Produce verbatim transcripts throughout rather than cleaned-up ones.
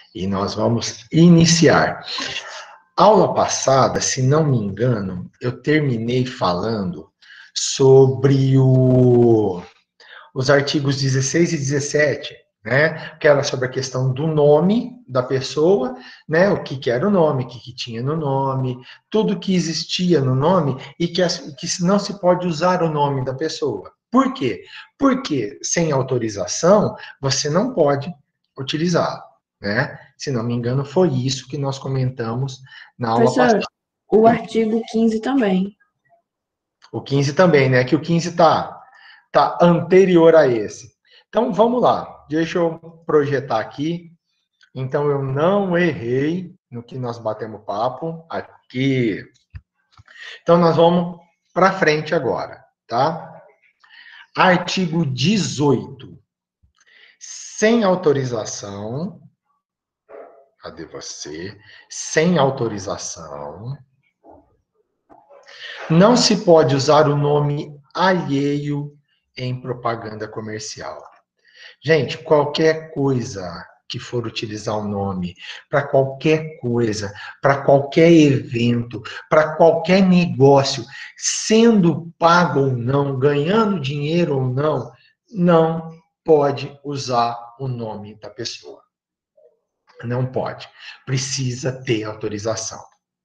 E nós vamos iniciar. Aula passada, se não me engano, eu terminei falando sobre o, os artigos dezesseis e dezessete, né? Que era sobre a questão do nome da pessoa, né? O que, que era o nome, o que, que tinha no nome, tudo que existia no nome e que, que não se pode usar o nome da pessoa. Por quê? Porque sem autorização você não pode utilizá-lo, né? Se não me engano, foi isso que nós comentamos na aula Professor, passada. o artigo quinze também. O quinze também, né? Que o quinze está tá anterior a esse. Então, vamos lá. Deixa eu projetar aqui. Então, eu não errei no que nós batemos papo aqui. Então, nós vamos para frente agora, tá? Artigo dezoito. Sem autorização, cadê você? Sem autorização, não se pode usar o nome alheio em propaganda comercial. Gente, qualquer coisa que for utilizar o nome para qualquer coisa, para qualquer evento, para qualquer negócio, sendo pago ou não, ganhando dinheiro ou não, não pode usar o nome da pessoa. Não pode. Precisa ter autorização.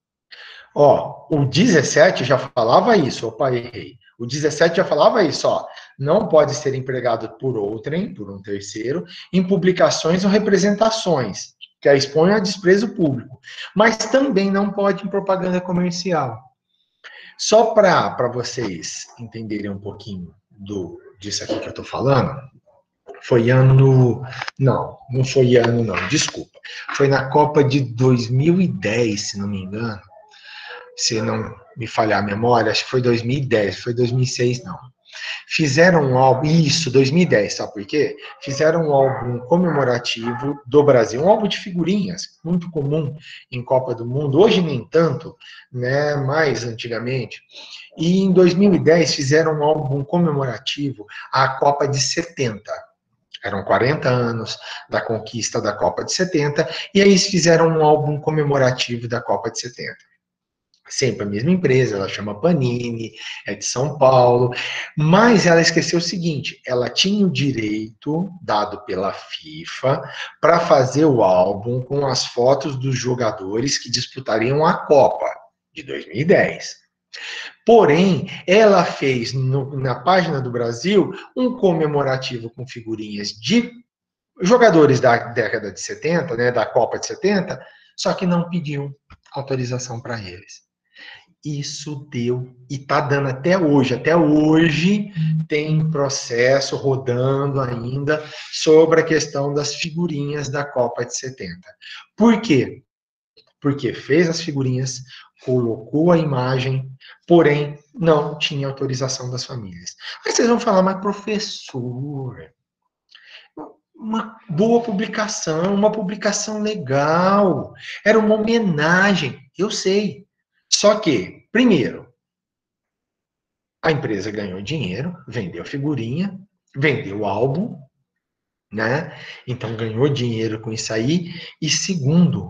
Ó, o dezessete já falava isso, opa, errei. O dezessete já falava isso, ó. Não pode ser empregado por outrem, por um terceiro, em publicações ou representações, que a exponham a desprezo público. Mas também não pode em propaganda comercial. Só para vocês entenderem um pouquinho do, disso aqui que eu estou falando, foi ano... Não, não foi ano, não, desculpa. Foi na Copa de dois mil e dez, se não me engano. Se não me falhar a memória, acho que foi dois mil e dez, foi dois mil e seis, não. Fizeram um álbum, isso, dois mil e dez, sabe por quê? Fizeram um álbum comemorativo do Brasil, um álbum de figurinhas, muito comum em Copa do Mundo, hoje nem tanto, né, mais antigamente. E em dois mil e dez fizeram um álbum comemorativo à Copa de setenta. Eram quarenta anos da conquista da Copa de setenta, e aí eles fizeram um álbum comemorativo da Copa de setenta. Sempre a mesma empresa, ela chama Panini, é de São Paulo, mas ela esqueceu o seguinte, ela tinha o direito, dado pela FIFA, para fazer o álbum com as fotos dos jogadores que disputariam a Copa de dois mil e dez. Porém, ela fez no, na página do Brasil um comemorativo com figurinhas de jogadores da década de setenta, né, da Copa de setenta, só que não pediu autorização para eles. Isso deu, e está dando até hoje, até hoje tem processo rodando ainda sobre a questão das figurinhas da Copa de setenta. Por quê? Porque fez as figurinhas, colocou a imagem, porém não tinha autorização das famílias. Aí vocês vão falar, mas professor, uma boa publicação, uma publicação legal, era uma homenagem, eu sei. Só que, primeiro, a empresa ganhou dinheiro, vendeu figurinha, vendeu álbum, né? Então ganhou dinheiro com isso aí. E segundo,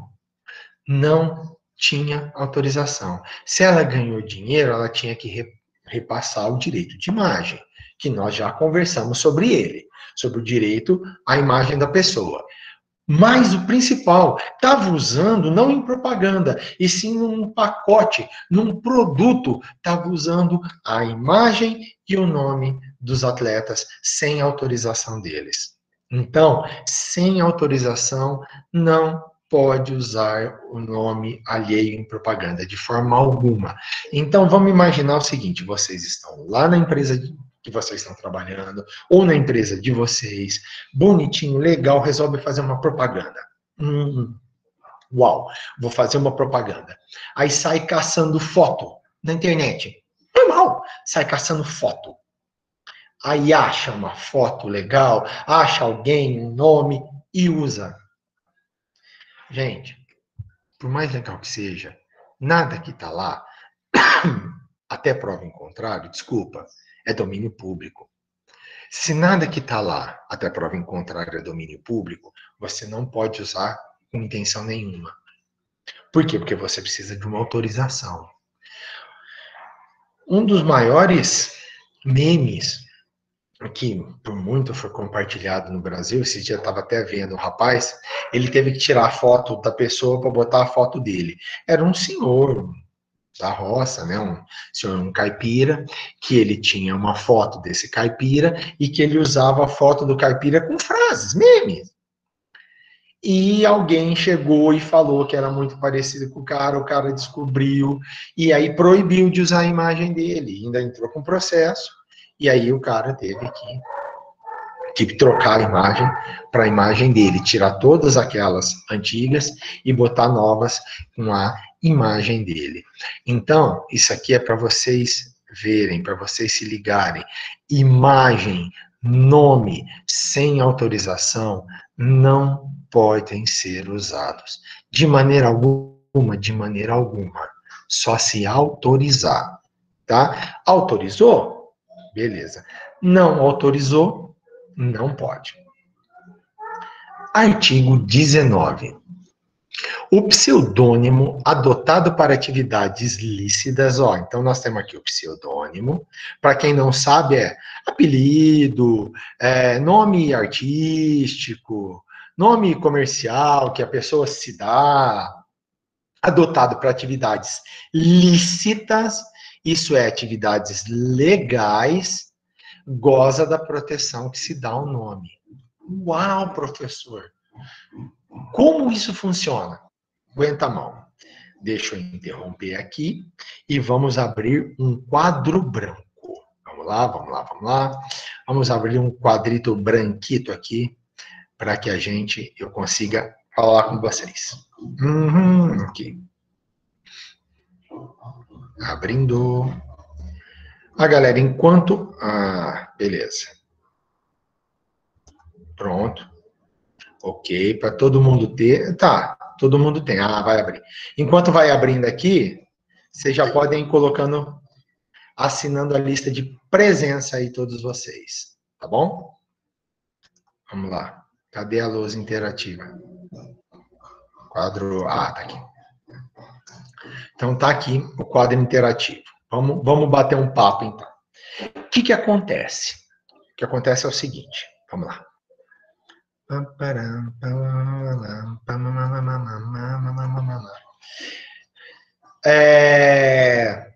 não tinha autorização. Se ela ganhou dinheiro, ela tinha que re, repassar o direito de imagem, que nós já conversamos sobre ele, sobre o direito à imagem da pessoa. Mas o principal, estava usando não em propaganda, e sim num pacote, num produto, estava usando a imagem e o nome dos atletas sem autorização deles. Então, sem autorização, não pode usar o nome alheio em propaganda, de forma alguma. Então, vamos imaginar o seguinte, vocês estão lá na empresa de que vocês estão trabalhando, ou na empresa de vocês, bonitinho, legal, resolve fazer uma propaganda. Hum, uau, vou fazer uma propaganda. Aí sai caçando foto na internet. Normal, sai caçando foto. Aí acha uma foto legal, acha alguém, um nome e usa. Gente, por mais legal que seja, nada que está lá, até prova em contrário, desculpa, é domínio público. Se nada que está lá, até prova em contrário, é domínio público, você não pode usar com intenção nenhuma. Por quê? Porque você precisa de uma autorização. Um dos maiores memes que por muito foi compartilhado no Brasil, esse dia eu estava até vendo um rapaz, ele teve que tirar a foto da pessoa para botar a foto dele. Era um senhor da roça, né, um senhor, um caipira, que ele tinha uma foto desse caipira e que ele usava a foto do caipira com frases, memes. E alguém chegou e falou que era muito parecido com o cara, o cara descobriu, e aí proibiu de usar a imagem dele, ainda entrou com processo, e aí o cara teve que, que trocar a imagem para a imagem dele, tirar todas aquelas antigas e botar novas com a imagem dele. Então, isso aqui é para vocês verem, para vocês se ligarem. Imagem, nome, sem autorização, não podem ser usados. De maneira alguma, de maneira alguma. Só se autorizar, tá? Autorizou? Beleza. Não autorizou? Não pode. Artigo dezenove. O pseudônimo adotado para atividades lícitas, ó, então nós temos aqui o pseudônimo, para quem não sabe é apelido, é, nome artístico, nome comercial que a pessoa se dá, adotado para atividades lícitas, isso é, atividades legais, goza da proteção que se dá ao nome. Uau, professor! Como isso funciona? Aguenta a mão. Deixa eu interromper aqui e vamos abrir um quadro branco. Vamos lá, vamos lá, vamos lá. Vamos abrir um quadrito branquito aqui para que a gente, eu consiga falar com vocês. Uhum, aqui. Abrindo. Ah, galera, enquanto... Ah, beleza. Pronto. Ok, para todo mundo ter... Tá, todo mundo tem. Ah, vai abrir. Enquanto vai abrindo aqui, vocês já podem ir colocando, assinando a lista de presença aí, todos vocês. Tá bom? Vamos lá. Cadê a lousa interativa? Quadro... Ah, tá aqui. Então, tá aqui o quadro interativo. Vamos, vamos bater um papo, então. O que que acontece? O que acontece é o seguinte. Vamos lá. É...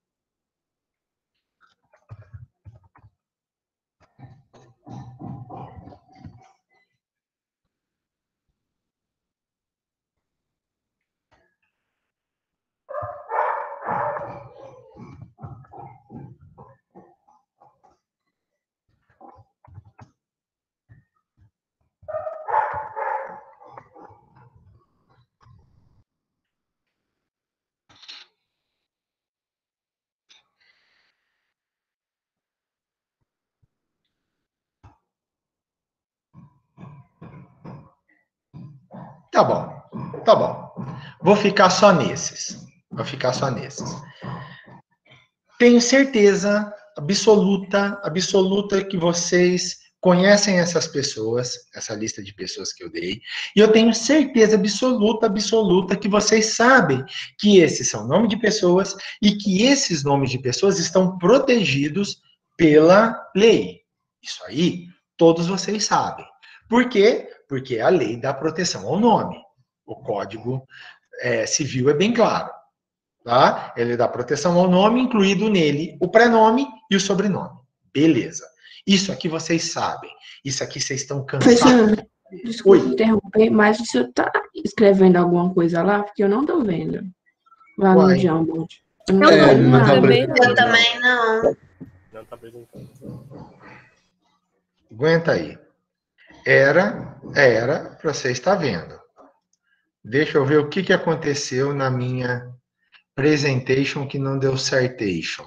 Tá bom, tá bom. Vou ficar só nesses. Vou ficar só nesses. Tenho certeza absoluta, absoluta que vocês conhecem essas pessoas, essa lista de pessoas que eu dei, e eu tenho certeza absoluta, absoluta que vocês sabem que esses são nomes de pessoas e que esses nomes de pessoas estão protegidos pela lei. Isso aí, todos vocês sabem. Por quê? Porque a lei dá proteção ao nome. O Código é, Civil é bem claro. Tá? Ele dá proteção ao nome, incluído nele o prenome e o sobrenome. Beleza. Isso aqui vocês sabem. Isso aqui vocês estão cansados. Professor, desculpa interromper, mas o senhor está escrevendo alguma coisa lá? Porque eu não estou vendo. Lá no Uai. Jamboard. Eu não Eu estou não, vendo não nada. também não. Eu também não. Não tá apresentando. Aguenta aí. Era, era, para você estar vendo. Deixa eu ver o que, que aconteceu na minha presentation que não deu certation.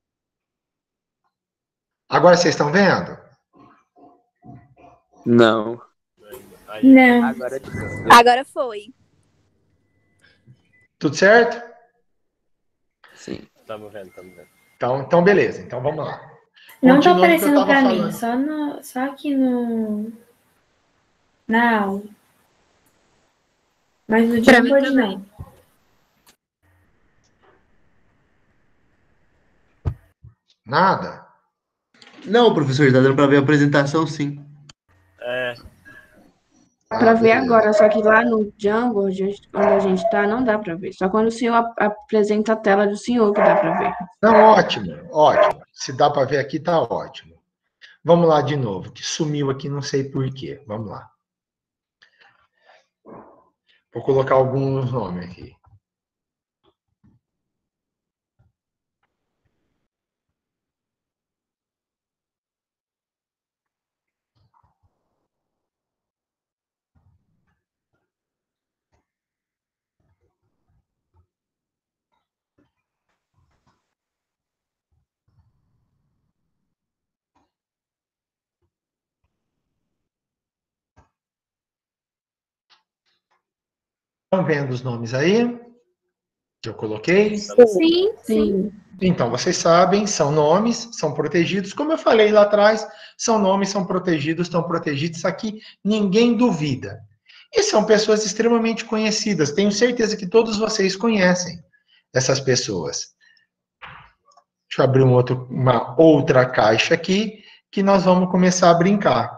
Agora vocês estão vendo? Não. Aí, Não. Agora Agora foi. Tudo certo? sim. Estamos vendo, estamos vendo. Então, então beleza. Então vamos lá. Não tá Continuando o que eu aparecendo tava pra falando. mim, só, no, só aqui no. Na aula. Mas no Pra Django mim pode também. não. Nada? Não, professor, tá dando pra ver a apresentação, sim. É, Pra Ah, ver beleza. agora, só que lá no Django, a gente- onde a gente tá, não dá pra ver. Só quando o senhor ap- apresenta a tela do senhor que dá pra ver. Não, ótimo, ótimo. Se dá para ver aqui, tá ótimo. Vamos lá de novo, que sumiu aqui, não sei por quê. Vamos lá. Vou colocar alguns nomes aqui. Estão vendo os nomes aí que eu coloquei? Sim, Sim. Então, vocês sabem, são nomes, são protegidos. Como eu falei lá atrás, são nomes, são protegidos, estão protegidos. Isso aqui ninguém duvida. E são pessoas extremamente conhecidas. Tenho certeza que todos vocês conhecem essas pessoas. Deixa eu abrir um outro, uma outra caixa aqui, que nós vamos começar a brincar.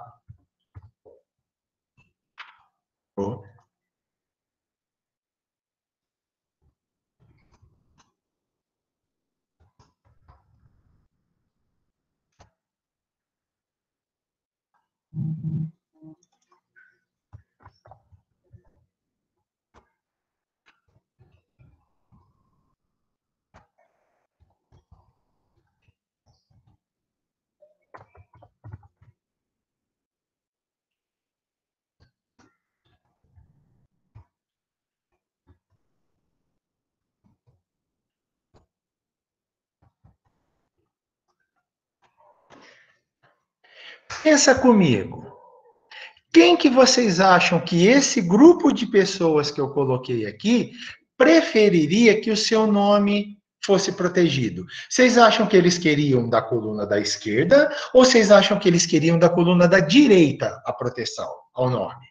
Pensa comigo. Quem que vocês acham que esse grupo de pessoas que eu coloquei aqui preferiria que o seu nome fosse protegido? Vocês acham que eles queriam da coluna da esquerda ou vocês acham que eles queriam da coluna da direita a proteção ao nome?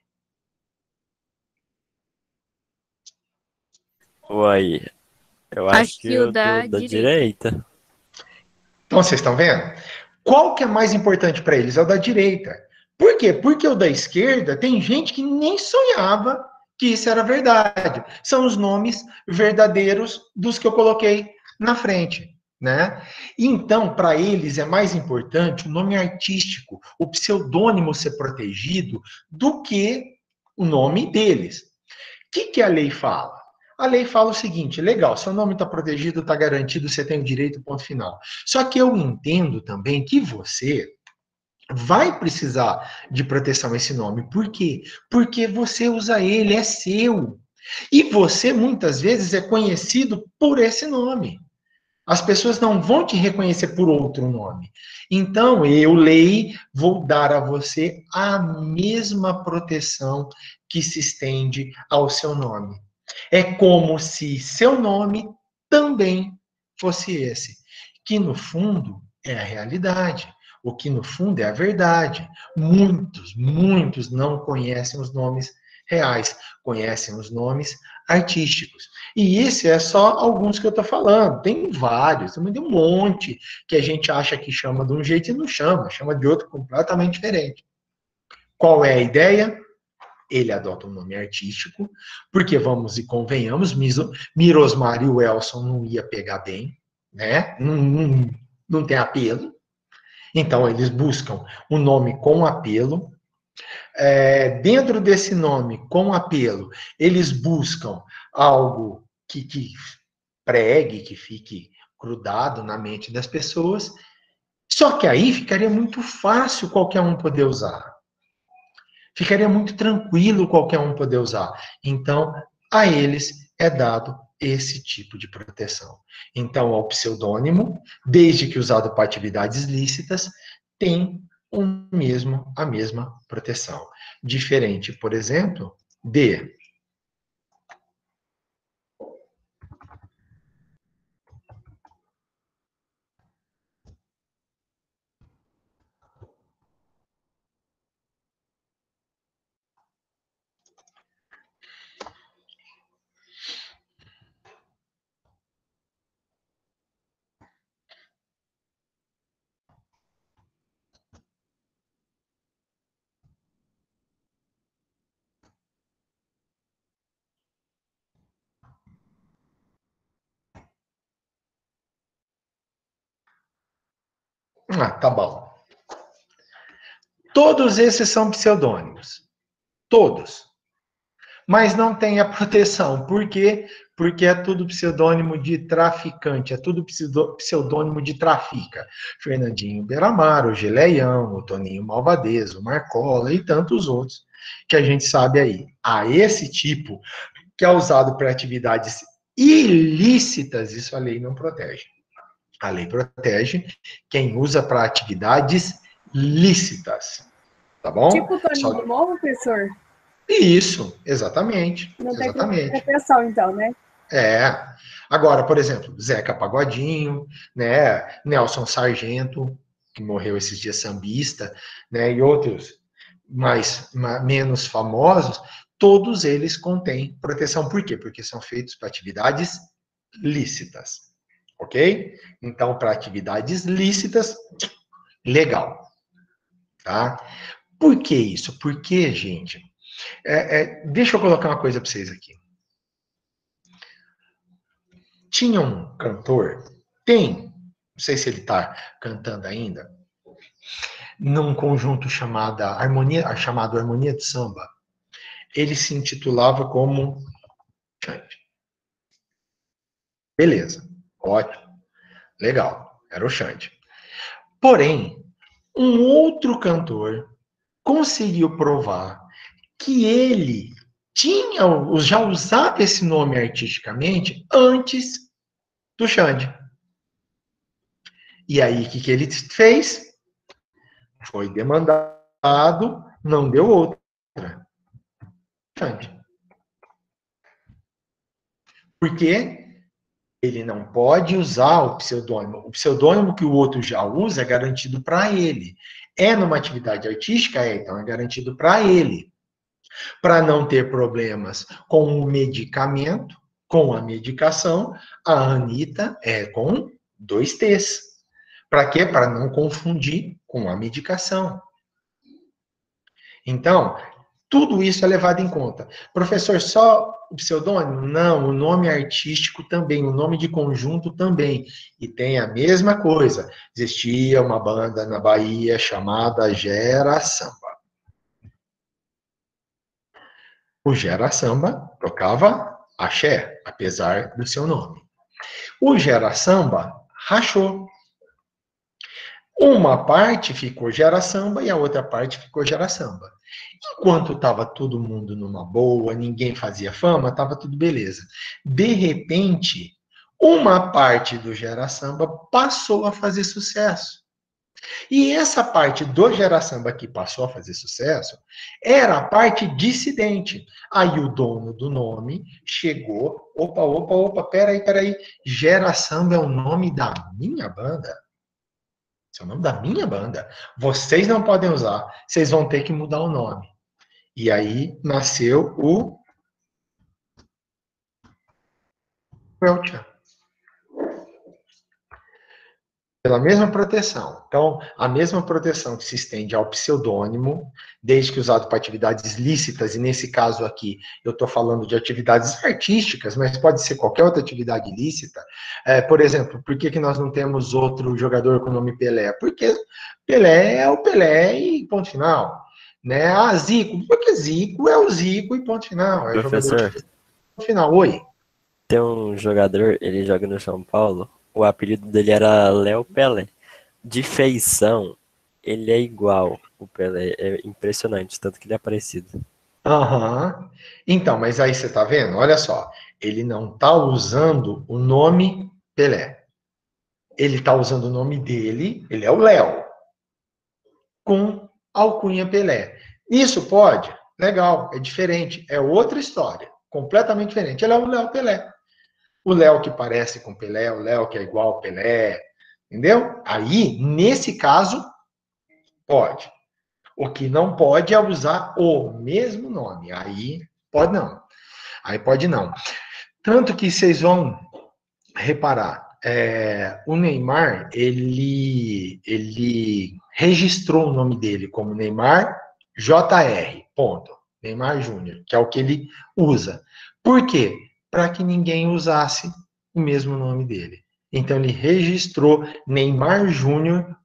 uai, eu acho Acho que que o o do, da da direita. direita. Então, vocês estão vendo? Qual que é mais importante para eles? É o da direita. Por quê? Porque o da esquerda tem gente que nem sonhava que isso era verdade. São os nomes verdadeiros dos que eu coloquei na frente, né? Então, para eles é mais importante o nome artístico, o pseudônimo ser protegido do que o nome deles. O que, que a lei fala? A lei fala o seguinte: legal, seu nome está protegido, está garantido, você tem o direito, ponto final. Só que eu entendo também que você vai precisar de proteção esse nome. Por quê? Porque você usa ele, é seu. E você, muitas vezes, é conhecido por esse nome. As pessoas não vão te reconhecer por outro nome. Então, eu, lei, vou dar a você a mesma proteção que se estende ao seu nome. É como se seu nome também fosse esse, que no fundo é a realidade. O que no fundo é a verdade. Muitos, muitos não conhecem os nomes reais, conhecem os nomes artísticos. E esse é só alguns que eu estou falando. Tem vários, tem um monte que a gente acha que chama de um jeito e não chama, chama de outro completamente diferente. Qual é a ideia? Ele adota um nome artístico, porque vamos e convenhamos, Mirosmar e o Elson não ia pegar bem, né? Não, não, não tem apelo. Então, eles buscam um nome com apelo. É, dentro desse nome com apelo, eles buscam algo que, que pregue, que fique grudado na mente das pessoas. Só que aí ficaria muito fácil qualquer um poder usar. Ficaria muito tranquilo qualquer um poder usar. Então, a eles é dado esse tipo de proteção. Então, ao pseudônimo, desde que usado para atividades lícitas, tem o mesmo, a mesma proteção. Diferente, por exemplo, de Ah, tá bom. Todos esses são pseudônimos. Todos. Mas não tem a proteção. Por quê? Porque é tudo pseudônimo de traficante, é tudo pseudônimo de trafica. Fernandinho Beiramar, o Geleião, o Toninho Malvadez, o Marcola e tantos outros que a gente sabe aí. A esse tipo que é usado para atividades ilícitas, isso a lei não protege. A lei protege quem usa para atividades lícitas. Tá bom? Tipo o Toninho Só... do Morro, professor? Isso, exatamente. Não tem exatamente. proteção, então, né? É. Agora, por exemplo, Zeca Pagodinho, né? Nelson Sargento, que morreu esses dias, sambista, né? E outros mais, mais menos famosos, todos eles contêm proteção. Por quê? Porque são feitos para atividades lícitas. Ok? Então, para atividades lícitas, legal. Tá? Por que isso? Porque, gente, é, é, deixa eu colocar uma coisa para vocês aqui. Tinha um cantor, tem, não sei se ele está cantando ainda, num conjunto chamado Harmonia, chamado Harmonia de Samba. Ele se intitulava como Xande. Beleza, ótimo, legal, era o Xande. Porém, um outro cantor conseguiu provar que ele tinha, já usava esse nome artisticamente antes do Xande. E aí, o que, que ele fez? Foi demandado, não deu outra. Xande. Por quê? Ele não pode usar o pseudônimo. O pseudônimo que o outro já usa é garantido para ele. É numa atividade artística? É, então é garantido para ele. Para não ter problemas com o medicamento, com a medicação, a Anitta é com dois T's. Para quê? Para não confundir com a medicação. Então, tudo isso é levado em conta. Professor, só o pseudônimo? Não, o nome artístico também, o nome de conjunto também. E tem a mesma coisa. Existia uma banda na Bahia chamada Gera Samba. O Gera Samba tocava axé, apesar do seu nome. O Gera Samba rachou. Uma parte ficou Gera Samba e a outra parte ficou Gera Samba. Enquanto estava todo mundo numa boa, ninguém fazia fama, estava tudo beleza. De repente, uma parte do Gera Samba passou a fazer sucesso. E essa parte do Gera Samba que passou a fazer sucesso era a parte dissidente. Aí o dono do nome chegou, opa, opa, opa, peraí, peraí, Gera Samba é o nome da minha banda? Esse é o nome da minha banda. Vocês não podem usar, vocês vão ter que mudar o nome. E aí nasceu o Welcher. Pela mesma proteção. Então, a mesma proteção que se estende ao pseudônimo, desde que usado para atividades lícitas, e nesse caso aqui eu estou falando de atividades artísticas, mas pode ser qualquer outra atividade lícita. É, por exemplo, por que, que nós não temos outro jogador com o nome Pelé? Porque Pelé é o Pelé e ponto final. Né? Ah, Zico, porque Zico é o Zico e ponto final. É Professor, jogador de ponto final. Oi. tem um jogador, ele joga no São Paulo, o apelido dele era Léo Pelé. De feição, ele é igual o Pelé, é impressionante, tanto que ele é parecido. Aham. Então, mas aí você tá vendo? Olha só, ele não tá usando o nome Pelé. Ele tá usando o nome dele, ele é o Léo, com alcunha Pelé. Isso pode? Legal, é diferente, é outra história, completamente diferente. Ele é o Léo Pelé. O Léo que parece com Pelé, o Léo que é igual ao Pelé, entendeu? Aí, nesse caso, pode. O que não pode é usar o mesmo nome. Aí, pode não. Aí pode não. Tanto que vocês vão reparar, é, o Neymar, ele, ele registrou o nome dele como Neymar J R, ponto. Neymar Júnior, que é o que ele usa. Por quê? Para que ninguém usasse o mesmo nome dele. Então, ele registrou Neymar Júnior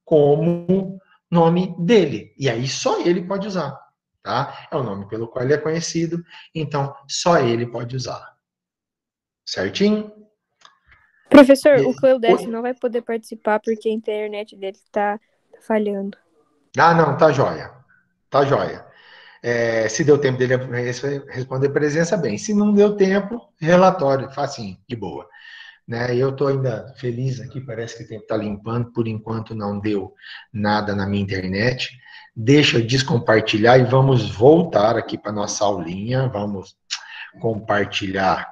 como nome dele. E aí só ele pode usar, tá? É o nome pelo qual ele é conhecido, então só ele pode usar. Certinho? Professor, E- o Cleudécio Oi? não vai poder participar porque a internet dele tá falhando. Ah, não, tá joia. Tá joia. É, se deu tempo dele res- responder presença, bem. Se não deu tempo, relatório, facinho, de boa. Né? Eu estou ainda feliz aqui, parece que o tempo está limpando, por enquanto não deu nada na minha internet. Deixa eu descompartilhar e vamos voltar aqui para nossa aulinha. Vamos compartilhar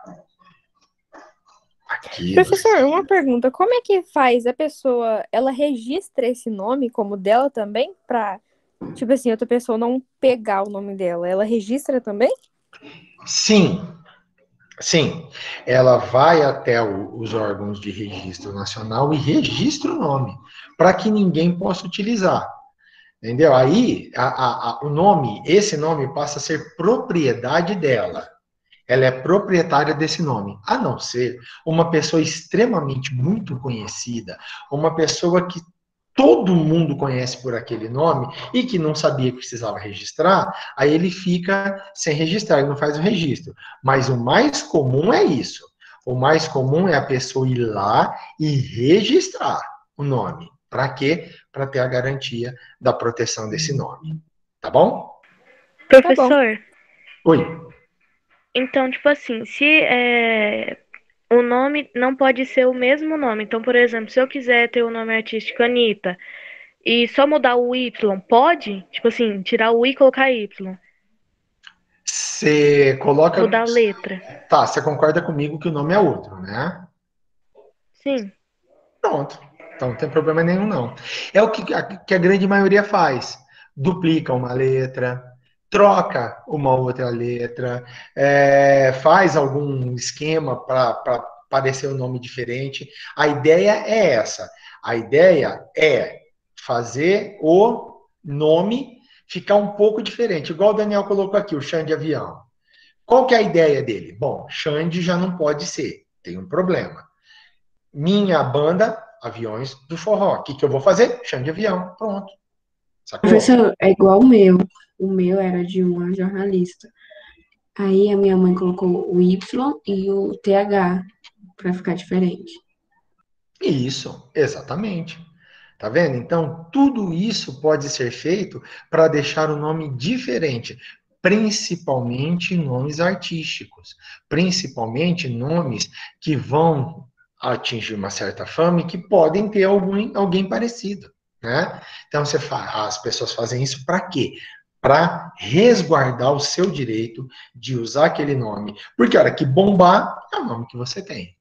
aqui. Professor, uma pergunta. Como é que faz a pessoa, ela registra esse nome como dela também? Pra, tipo assim, outra pessoa não pegar o nome dela. Ela registra também? Sim, sim. Ela vai até o- os órgãos de registro nacional e registra o nome, para que ninguém possa utilizar. Entendeu? Aí, a- a- a- o nome, esse nome passa a ser propriedade dela. Ela é proprietária desse nome, a não ser uma pessoa extremamente muito conhecida, uma pessoa que todo mundo conhece por aquele nome e que não sabia que precisava registrar, aí ele fica sem registrar, ele não faz o registro. Mas o mais comum é isso. O mais comum é a pessoa ir lá e registrar o nome. Para quê? Para ter a garantia da proteção desse nome. Tá bom? Professor, Oi. então, tipo assim, se é, o nome não pode ser o mesmo nome. Então, por exemplo, se eu quiser ter o nome artístico Anitta e só mudar o Y, pode? Tipo assim, tirar o I e colocar Y. Você coloca. Mudar a letra. Tá, você concorda comigo que o nome é outro, né? Sim. Pronto. Então não tem problema nenhum, não. É o que a, que a grande maioria faz. Duplica uma letra, troca uma outra letra, é, faz algum esquema para parecer um nome diferente. A ideia é essa. A ideia é fazer o nome ficar um pouco diferente. Igual o Daniel colocou aqui, o Xande Avião. Qual que é a ideia dele? Bom, Xande já não pode ser. Tem um problema. Minha banda, Aviões do Forró. O que, que eu vou fazer? Xande Avião. Pronto. Sacou? Professor, é igual o meu. O meu era de uma jornalista. Aí a minha mãe colocou o Y e o T H para ficar diferente. Isso, exatamente. Tá vendo? Então, tudo isso pode ser feito para deixar o nome diferente, principalmente nomes artísticos, principalmente nomes que vão atingir uma certa fama e que podem ter algum, alguém parecido, né? Então, você fa- as pessoas fazem isso para quê? Para resguardar o seu direito de usar aquele nome. Porque a hora que bombar, é o nome que você tem.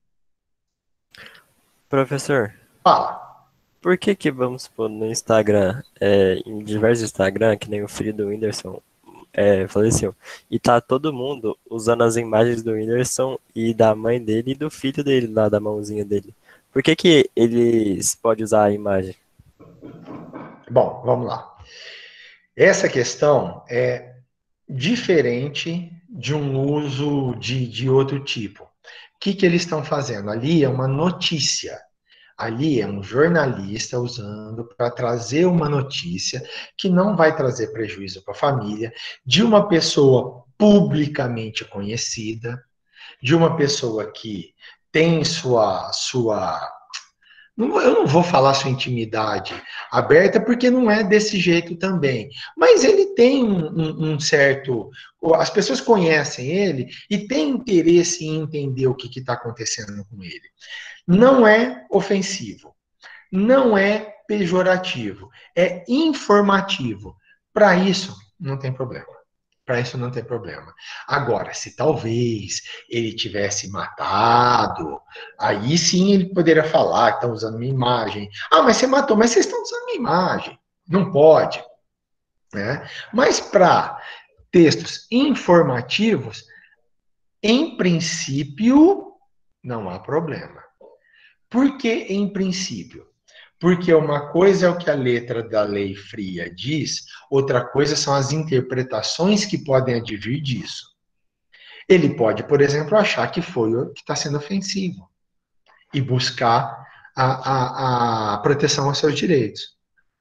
Professor, Fala. por que que, vamos supor, no Instagram, é, em diversos Instagram, que nem o filho do Whindersson é, faleceu, e tá todo mundo usando as imagens do Whindersson e da mãe dele e do filho dele, lá da mãozinha dele. Por que que eles podem usar a imagem? Bom, vamos lá. Essa questão é diferente de um uso de, de outro tipo. O que, que eles estão fazendo? Ali é uma notícia. Ali é um jornalista usando para trazer uma notícia que não vai trazer prejuízo para a família, de uma pessoa publicamente conhecida, de uma pessoa que tem sua, sua não, eu não vou falar sua intimidade aberta, porque não é desse jeito também. Mas ele tem um, um, um certo. As pessoas conhecem ele e têm interesse em entender o que está acontecendo com ele. Não é ofensivo, não é pejorativo, é informativo. Para isso, não tem problema. Para isso não tem problema. Agora, se talvez ele tivesse matado, aí sim ele poderia falar que estão usando minha imagem. Ah, mas você matou, mas vocês estão usando minha imagem. Não pode. Né? Mas para textos informativos, em princípio, não há problema. Por que em princípio? Porque uma coisa é o que a letra da lei fria diz, outra coisa são as interpretações que podem advir disso. Ele pode, por exemplo, achar que foi o que está sendo ofensivo e buscar a, a, a proteção aos seus direitos.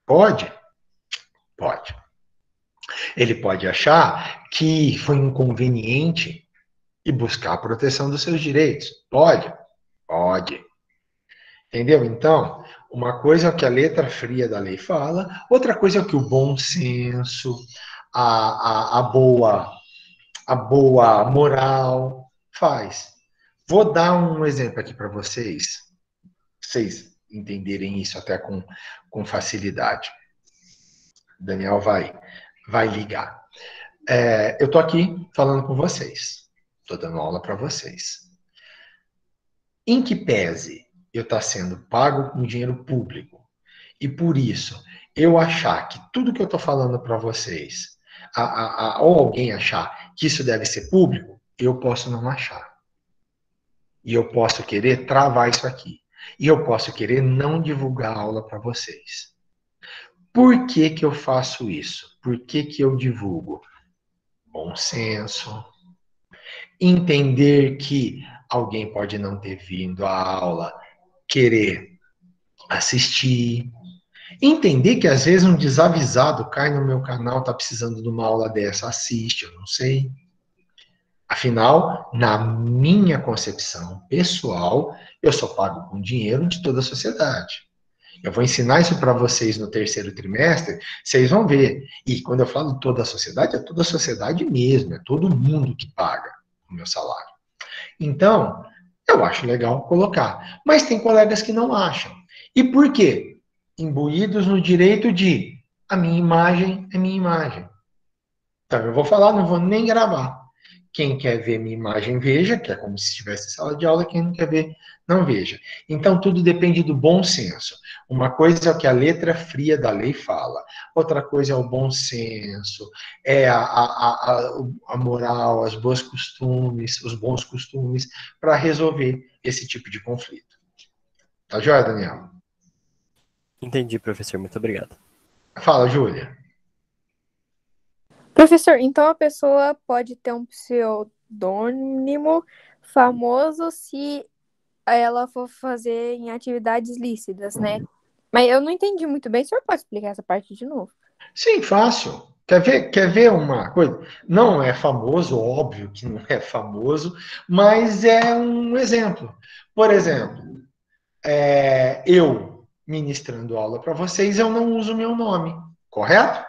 Pode? Pode. Ele pode achar que foi inconveniente e buscar a proteção dos seus direitos. Pode? Pode. Entendeu? Então, uma coisa é o que a letra fria da lei fala, outra coisa é o que o bom senso, a, a, a, boa, a boa moral faz. Vou dar um exemplo aqui para vocês, vocês entenderem isso até com, com facilidade. Daniel vai, vai ligar. É, eu estou aqui falando com vocês, estou dando aula para vocês. Em que pese eu estar sendo pago com dinheiro público, e por isso eu achar que tudo que eu estou falando para vocês, a, a, a, ou alguém achar que isso deve ser público, eu posso não achar. E eu posso querer travar isso aqui. E eu posso querer não divulgar a aula para vocês. Por que que eu faço isso? Por que que eu divulgo? Bom senso. Entender que alguém pode não ter vindo à aula, querer assistir. Entender que às vezes um desavisado cai no meu canal, está precisando de uma aula dessa, assiste, eu não sei. Afinal, na minha concepção pessoal, eu só pago com dinheiro de toda a sociedade. Eu vou ensinar isso para vocês no terceiro trimestre, vocês vão ver. E quando eu falo toda a sociedade, é toda a sociedade mesmo, é todo mundo que paga o meu salário. Então, eu acho legal colocar. Mas tem colegas que não acham. E por quê? Imbuídos no direito de a minha imagem é minha imagem. Então, eu vou falar, não vou nem gravar. Quem quer ver minha imagem, veja, que é como se estivesse sala de aula. Quem não quer ver, não veja. Então, tudo depende do bom senso. Uma coisa é o que a letra fria da lei fala. Outra coisa é o bom senso, é a, a, a, a moral, os bons costumes, os bons costumes para resolver esse tipo de conflito. Tá joia, Daniel? Entendi, professor. Muito obrigado. Fala, Júlia. Professor, então a pessoa pode ter um pseudônimo famoso se ela for fazer em atividades lícitas, né? Mas eu não entendi muito bem. O senhor pode explicar essa parte de novo? Sim, fácil. Quer ver, quer ver uma coisa? Não é famoso, óbvio que não é famoso, mas é um exemplo. Por exemplo, é, eu ministrando aula para vocês, eu não uso meu nome, correto?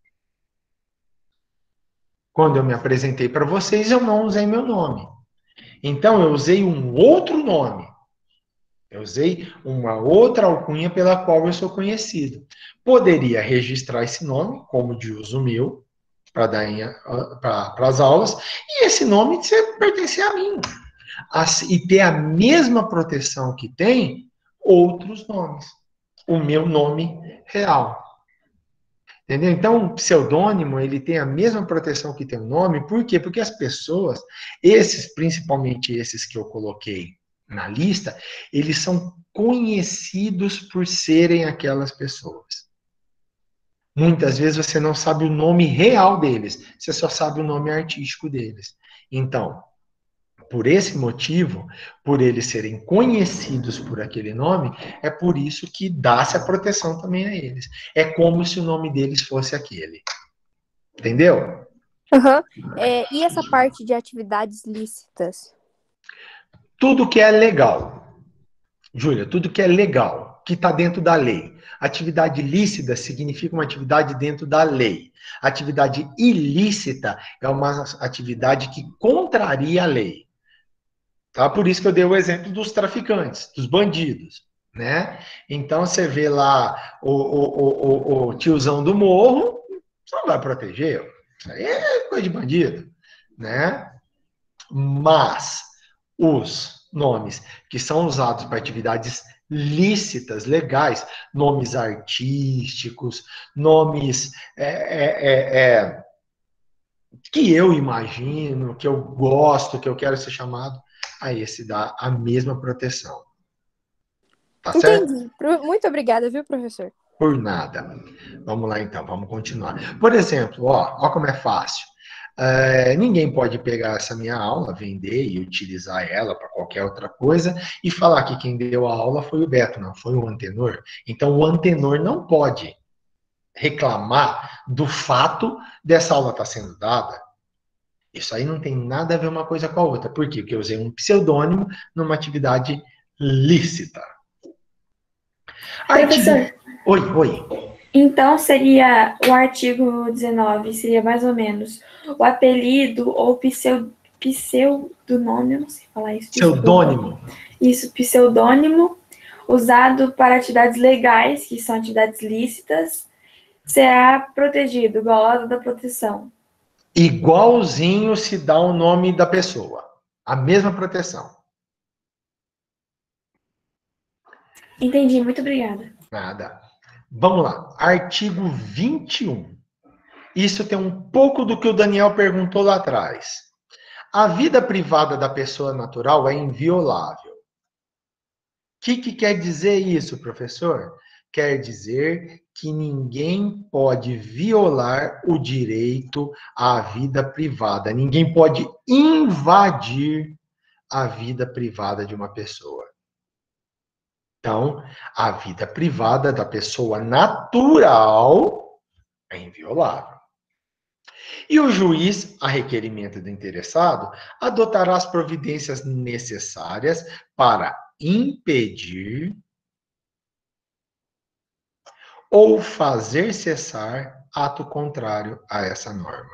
Quando eu me apresentei para vocês, eu não usei meu nome. Então, eu usei um outro nome. Eu usei uma outra alcunha pela qual eu sou conhecido. Poderia registrar esse nome como de uso meu, para dar para as aulas, e esse nome pertencer a mim. E ter a mesma proteção que tem outros nomes. O meu nome real. Entendeu? Então, o pseudônimo, ele tem a mesma proteção que tem o nome. Por quê? Porque as pessoas, esses, principalmente esses que eu coloquei na lista, eles são conhecidos por serem aquelas pessoas. Muitas vezes você não sabe o nome real deles, você só sabe o nome artístico deles. Então, por esse motivo, por eles serem conhecidos por aquele nome, é por isso que dá-se a proteção também a eles. É como se o nome deles fosse aquele. Entendeu? Uhum. É, e essa parte de atividades lícitas? Tudo que é legal. Júlia, tudo que é legal, que está dentro da lei. Atividade lícita significa uma atividade dentro da lei. Atividade ilícita é uma atividade que contraria a lei. Tá? Por isso que eu dei o exemplo dos traficantes, dos bandidos. Né? Então, você vê lá o, o, o, o tiozão do morro, você não vai proteger. Isso aí é coisa de bandido. Né? Mas os nomes que são usados para atividades lícitas, legais, nomes artísticos, nomes é, é, é, é, que eu imagino, que eu gosto, que eu quero ser chamado, a esse dá a mesma proteção. Tá certo? Entendi. Muito obrigada, viu, professor? Por nada. Vamos lá, então, vamos continuar. Por exemplo, ó, ó como é fácil. É, ninguém pode pegar essa minha aula, vender e utilizar ela para qualquer outra coisa e falar que quem deu a aula foi o Beto, não, foi o Antenor. Então, o Antenor não pode reclamar do fato dessa aula estar sendo dada. Isso aí não tem nada a ver uma coisa com a outra. Por quê? Porque eu usei um pseudônimo numa atividade lícita. Professor, Artigo... Oi, oi. então seria o artigo dezenove, seria mais ou menos o apelido ou pseu, pseudonome, eu não sei falar isso. Pseudônimo. Isso, pseudônimo, usado para atividades legais, que são atividades lícitas, será protegido, igual a da proteção. Igualzinho se dá o nome da pessoa. A mesma proteção. Entendi, muito obrigada. Nada. Vamos lá. Artigo vinte e um. Isso tem um pouco do que o Daniel perguntou lá atrás. A vida privada da pessoa natural é inviolável. O que, que quer dizer isso, professor? Quer dizer que ninguém pode violar o direito à vida privada. Ninguém pode invadir a vida privada de uma pessoa. Então, a vida privada da pessoa natural é inviolável. E o juiz, a requerimento do interessado, adotará as providências necessárias para impedir ou fazer cessar ato contrário a essa norma.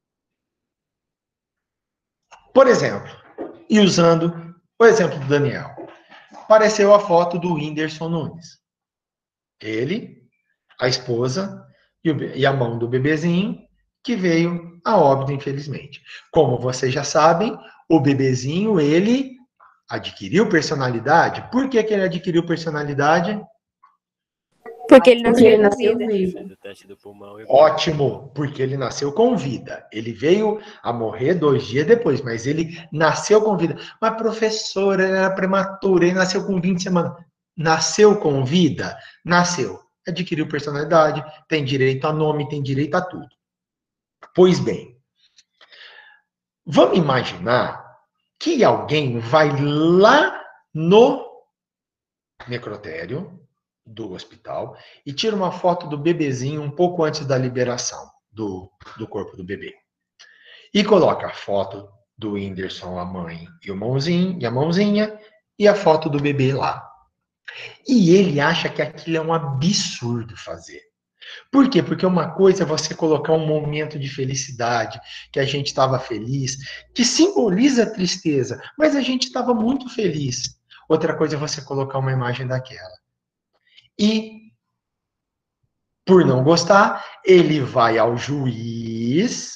Por exemplo, e usando o exemplo do Daniel, apareceu a foto do Whindersson Nunes. Ele, a esposa e, o, e a mão do bebezinho, que veio a óbito, infelizmente. Como vocês já sabem, o bebezinho, ele adquiriu personalidade. Por que, que ele adquiriu personalidade? Porque ele Porque ele nasceu nasceu com vida. vivo. Fez o teste do pulmão e Ótimo, porque ele nasceu com vida. Ele veio a morrer dois dias depois, mas ele nasceu com vida. Mas, professor, ele era prematuro, ele nasceu com vinte semanas. Nasceu com vida? Nasceu. Adquiriu personalidade, tem direito a nome, tem direito a tudo. Pois bem, vamos imaginar que alguém vai lá no necrotério do hospital e tira uma foto do bebezinho um pouco antes da liberação do, do corpo do bebê. E coloca a foto do Whindersson, a mãe e, o mãozinho, e a mãozinha, e a foto do bebê lá. E ele acha que aquilo é um absurdo fazer. Por quê? Porque uma coisa é você colocar um momento de felicidade, que a gente estava feliz, que simboliza a tristeza, mas a gente estava muito feliz. Outra coisa é você colocar uma imagem daquela. E, por não gostar, ele vai ao juiz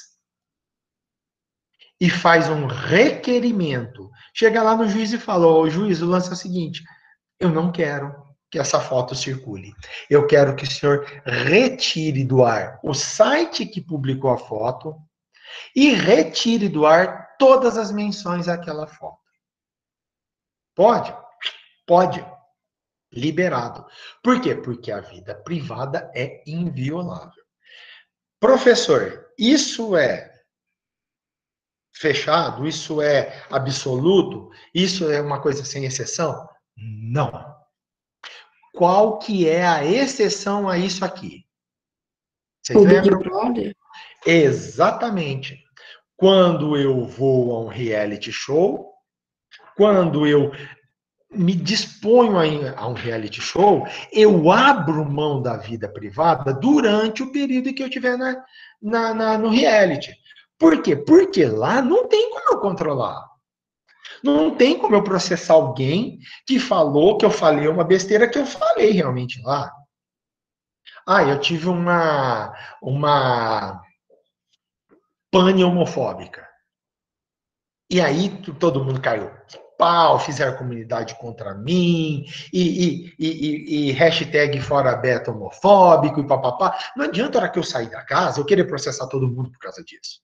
e faz um requerimento. Chega lá no juiz e fala, ô juiz, o lance é o seguinte, eu não quero que essa foto circule. Eu quero que o senhor retire do ar o site que publicou a foto e retire do ar todas as menções àquela foto. Pode? Pode. Liberado. Por quê? Porque a vida privada é inviolável. Professor, isso é fechado? Isso é absoluto? Isso é uma coisa sem exceção? Não. Qual que é a exceção a isso aqui? Vocês O Big lembram? Brother? Exatamente. Quando eu vou a um reality show, quando eu me disponho a um reality show, eu abro mão da vida privada durante o período em que eu estiver na, na, na, no reality. Por quê? Porque lá não tem como eu controlar. Não tem como eu processar alguém que falou que eu falei uma besteira que eu falei realmente lá. Ah, eu tive uma, uma pane homofóbica. E aí todo mundo caiu. Pau, fizeram comunidade contra mim, e, e, e, e, e hashtag fora beta homofóbico, e papapá. Não adianta, na hora que eu sair da casa, eu querer processar todo mundo por causa disso.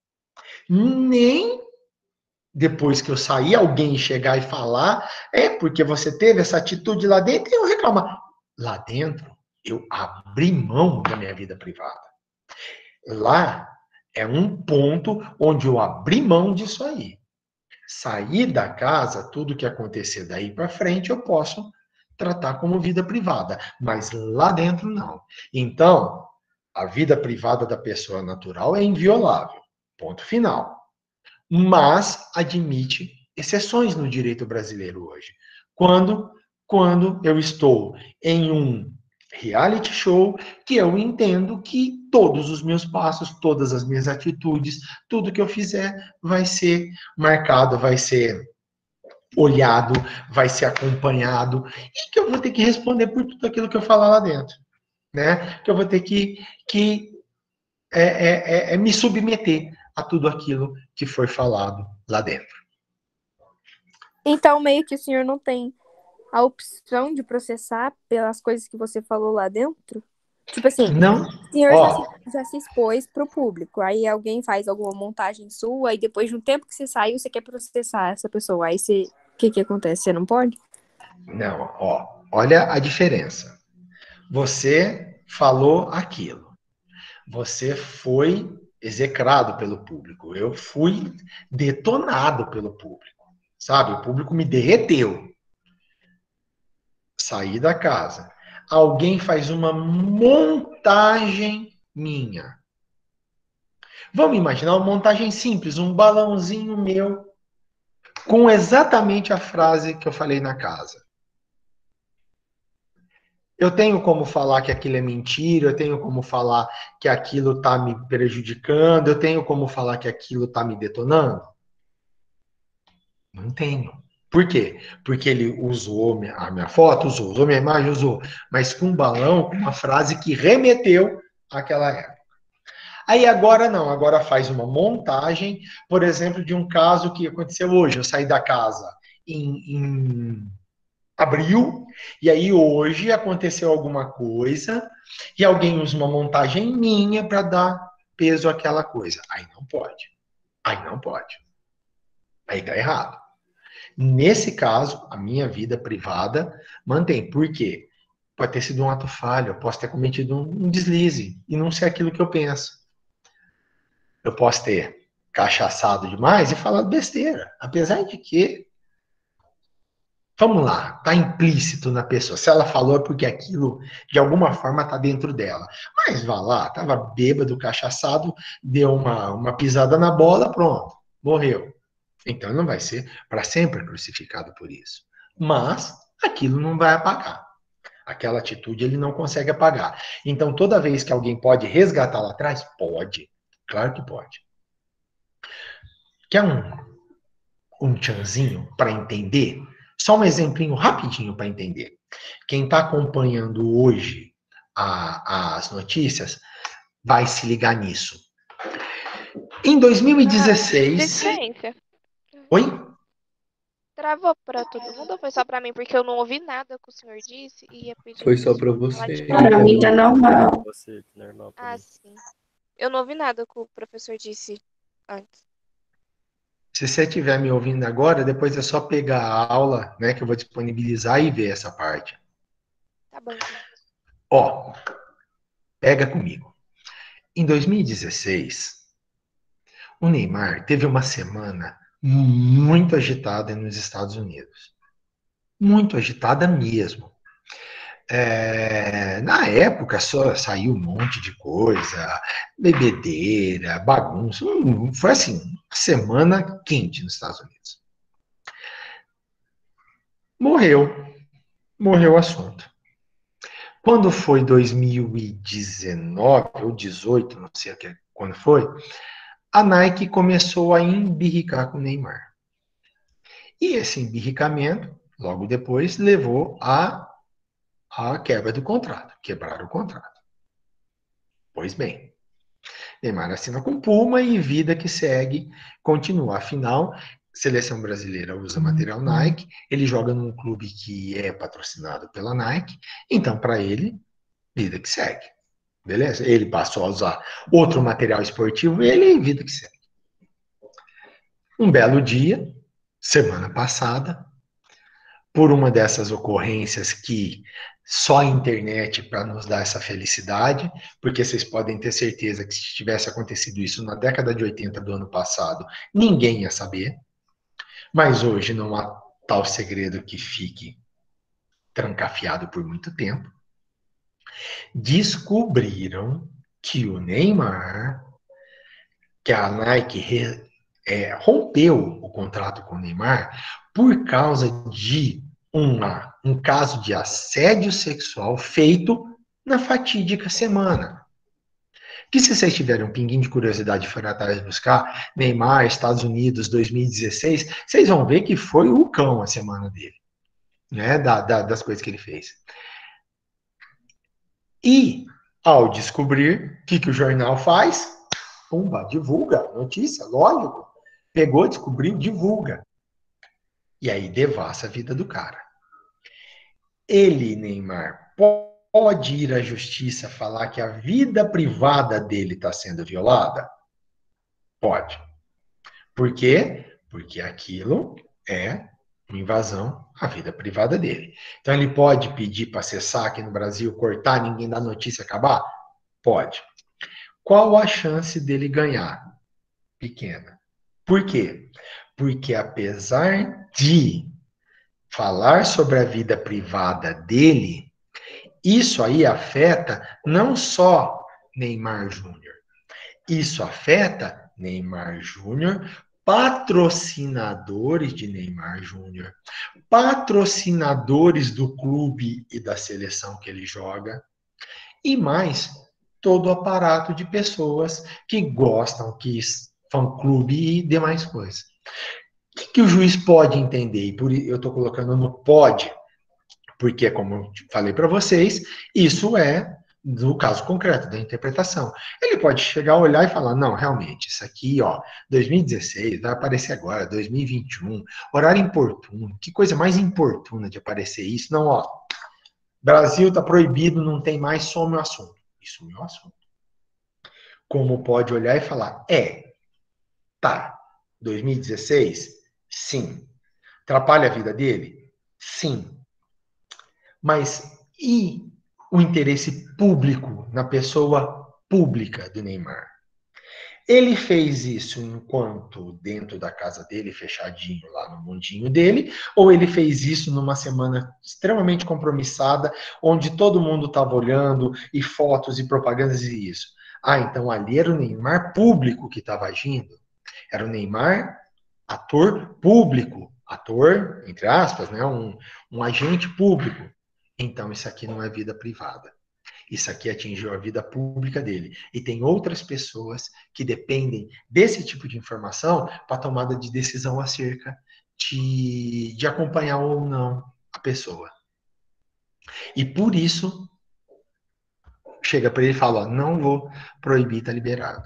Nem depois que eu sair, alguém chegar e falar, é porque você teve essa atitude lá dentro, e eu reclamar. Lá dentro, eu abri mão da minha vida privada. Lá é um ponto onde eu abri mão disso aí. Sair da casa, tudo que acontecer daí para frente, eu posso tratar como vida privada. Mas lá dentro, não. Então, A vida privada da pessoa natural é inviolável. Ponto final. Mas admite exceções no direito brasileiro hoje. Quando, quando eu estou em um reality show que eu entendo que todos os meus passos, todas as minhas atitudes, tudo que eu fizer vai ser marcado, vai ser olhado, vai ser acompanhado e que eu vou ter que responder por tudo aquilo que eu falar lá dentro, né? Que eu vou ter que, que é, é, é, é me submeter a tudo aquilo que foi falado lá dentro. Então, meio que o senhor não tem a opção de processar pelas coisas que você falou lá dentro? Tipo assim, Não, o senhor já ó, se, já se expôs pro público, aí alguém faz alguma montagem sua, e depois de um tempo que você saiu, você quer processar essa pessoa, aí você, o que que acontece? Você não pode? não, ó, olha a diferença. Você falou aquilo. Você foi execrado pelo público. Eu fui detonado pelo público. Sabe? O público me derreteu. Saí da casa. Alguém faz uma montagem minha. Vamos imaginar uma montagem simples, um balãozinho meu, com exatamente a frase que eu falei na casa. Eu tenho como falar que aquilo é mentira, eu tenho como falar que aquilo está me prejudicando, eu tenho como falar que aquilo está me detonando? Não tenho. Por quê? Porque ele usou a minha foto, usou, usou minha imagem, usou, mas com um balão, com uma frase que remeteu àquela época. Aí agora não, agora faz uma montagem, por exemplo, de um caso que aconteceu hoje. Eu saí da casa em, em abril, e aí hoje aconteceu alguma coisa, e alguém usa uma montagem minha para dar peso àquela coisa. Aí não pode. Aí não pode. Aí tá errado. Nesse caso, a minha vida privada mantém. Por quê? Pode ter sido um ato falho, eu posso ter cometido um, um deslize, e não ser aquilo que eu penso. Eu posso ter cachaçado demais e falado besteira. Apesar de que, vamos lá, está implícito na pessoa. Se ela falou é porque aquilo, de alguma forma, está dentro dela. Mas vá lá, estava bêbado, cachaçado, deu uma, uma pisada na bola, pronto, morreu. Então não vai ser para sempre crucificado por isso. Mas aquilo não vai apagar. Aquela atitude ele não consegue apagar. Então toda vez que alguém pode resgatar lá atrás, pode. Claro que pode. Quer um, um tchanzinho para entender? Só um exemplinho rapidinho para entender. Quem está acompanhando hoje a, as notícias vai se ligar nisso. Em dois mil e dezesseis... Ah, licença. Oi? Travou para todo mundo ou foi só para mim? Porque eu não ouvi nada que o senhor disse e ia pedir Foi só para pra você. Para mim tá normal. Você, normal. Ah, sim. Eu não ouvi nada que o professor disse antes. Se você estiver me ouvindo agora, depois é só pegar a aula, né, que eu vou disponibilizar e ver essa parte. Tá bom, então. Ó, pega comigo. Em dois mil e dezesseis, o Neymar teve uma semana muito agitada nos Estados Unidos. Muito agitada mesmo. É, na época só saiu um monte de coisa, bebedeira, bagunça. Hum, foi assim, uma semana quente nos Estados Unidos. Morreu. Morreu o assunto. Quando foi dois mil e dezenove ou dezoito, não sei quando foi, a Nike começou a embirricar com o Neymar. E esse embirricamento, logo depois, levou a a quebra do contrato, quebrar o contrato. Pois bem, Neymar assina com Puma e vida que segue continua. Afinal, seleção brasileira usa material Nike, ele joga num clube que é patrocinado pela Nike, então para ele, vida que segue. Beleza? Ele passou a usar outro material esportivo, ele vida que segue. Um belo dia, semana passada, por uma dessas ocorrências que só a internet para nos dar essa felicidade, porque vocês podem ter certeza que se tivesse acontecido isso na década de oitenta do ano passado, ninguém ia saber. Mas hoje não há tal segredo que fique trancafiado por muito tempo. Descobriram que o Neymar, que a Nike re, é, rompeu o contrato com o Neymar por causa de uma, um caso de assédio sexual feito na fatídica semana. Que se vocês tiverem um pinguinho de curiosidade e forem atrás de buscar, Neymar, Estados Unidos, dois mil e dezesseis, vocês vão ver que foi o cão a semana dele, né, da, da, das coisas que ele fez. E, ao descobrir, o que, que o jornal faz? Pumba, divulga a notícia, lógico. Pegou, descobriu, divulga. E aí devassa a vida do cara. Ele, Neymar, pode ir à justiça falar que a vida privada dele está sendo violada? Pode. Por quê? Porque aquilo é uma invasão à vida privada dele. Então ele pode pedir para cessar aqui no Brasil, cortar, ninguém dá notícia, acabar? Pode. Qual a chance dele ganhar? Pequena. Por quê? Porque apesar de falar sobre a vida privada dele, isso aí afeta não só Neymar Júnior. Isso afeta Neymar Júnior, patrocinadores de Neymar Júnior, patrocinadores do clube e da seleção que ele joga, e mais todo o aparato de pessoas que gostam, que fã-clube e demais coisas. O que, que o juiz pode entender? E por eu estou colocando no pode, porque, como eu falei para vocês, isso é do caso concreto, da interpretação. Ele pode chegar, olhar e falar, não, realmente, isso aqui, ó, dois mil e dezesseis, vai aparecer agora, dois mil e vinte e um, horário importuno, que coisa mais importuna de aparecer isso? Não, ó, Brasil está proibido, não tem mais, some o assunto. Isso é o assunto. Como pode olhar e falar, é, tá, dois mil e dezesseis, sim. Atrapalha a vida dele? Sim. Mas e o interesse público na pessoa pública do Neymar? Ele fez isso enquanto dentro da casa dele, fechadinho lá no mundinho dele, ou ele fez isso numa semana extremamente compromissada, onde todo mundo estava olhando, e fotos e propagandas e isso? Ah, então ali era o Neymar público que estava agindo. Era o Neymar ator público, ator, entre aspas, né, um, um agente público. Então isso aqui não é vida privada. Isso aqui atingiu a vida pública dele. E tem outras pessoas que dependem desse tipo de informação para tomada de decisão acerca de, de acompanhar ou não a pessoa. E por isso, chega para ele e fala, ó, não vou proibir, tá liberado.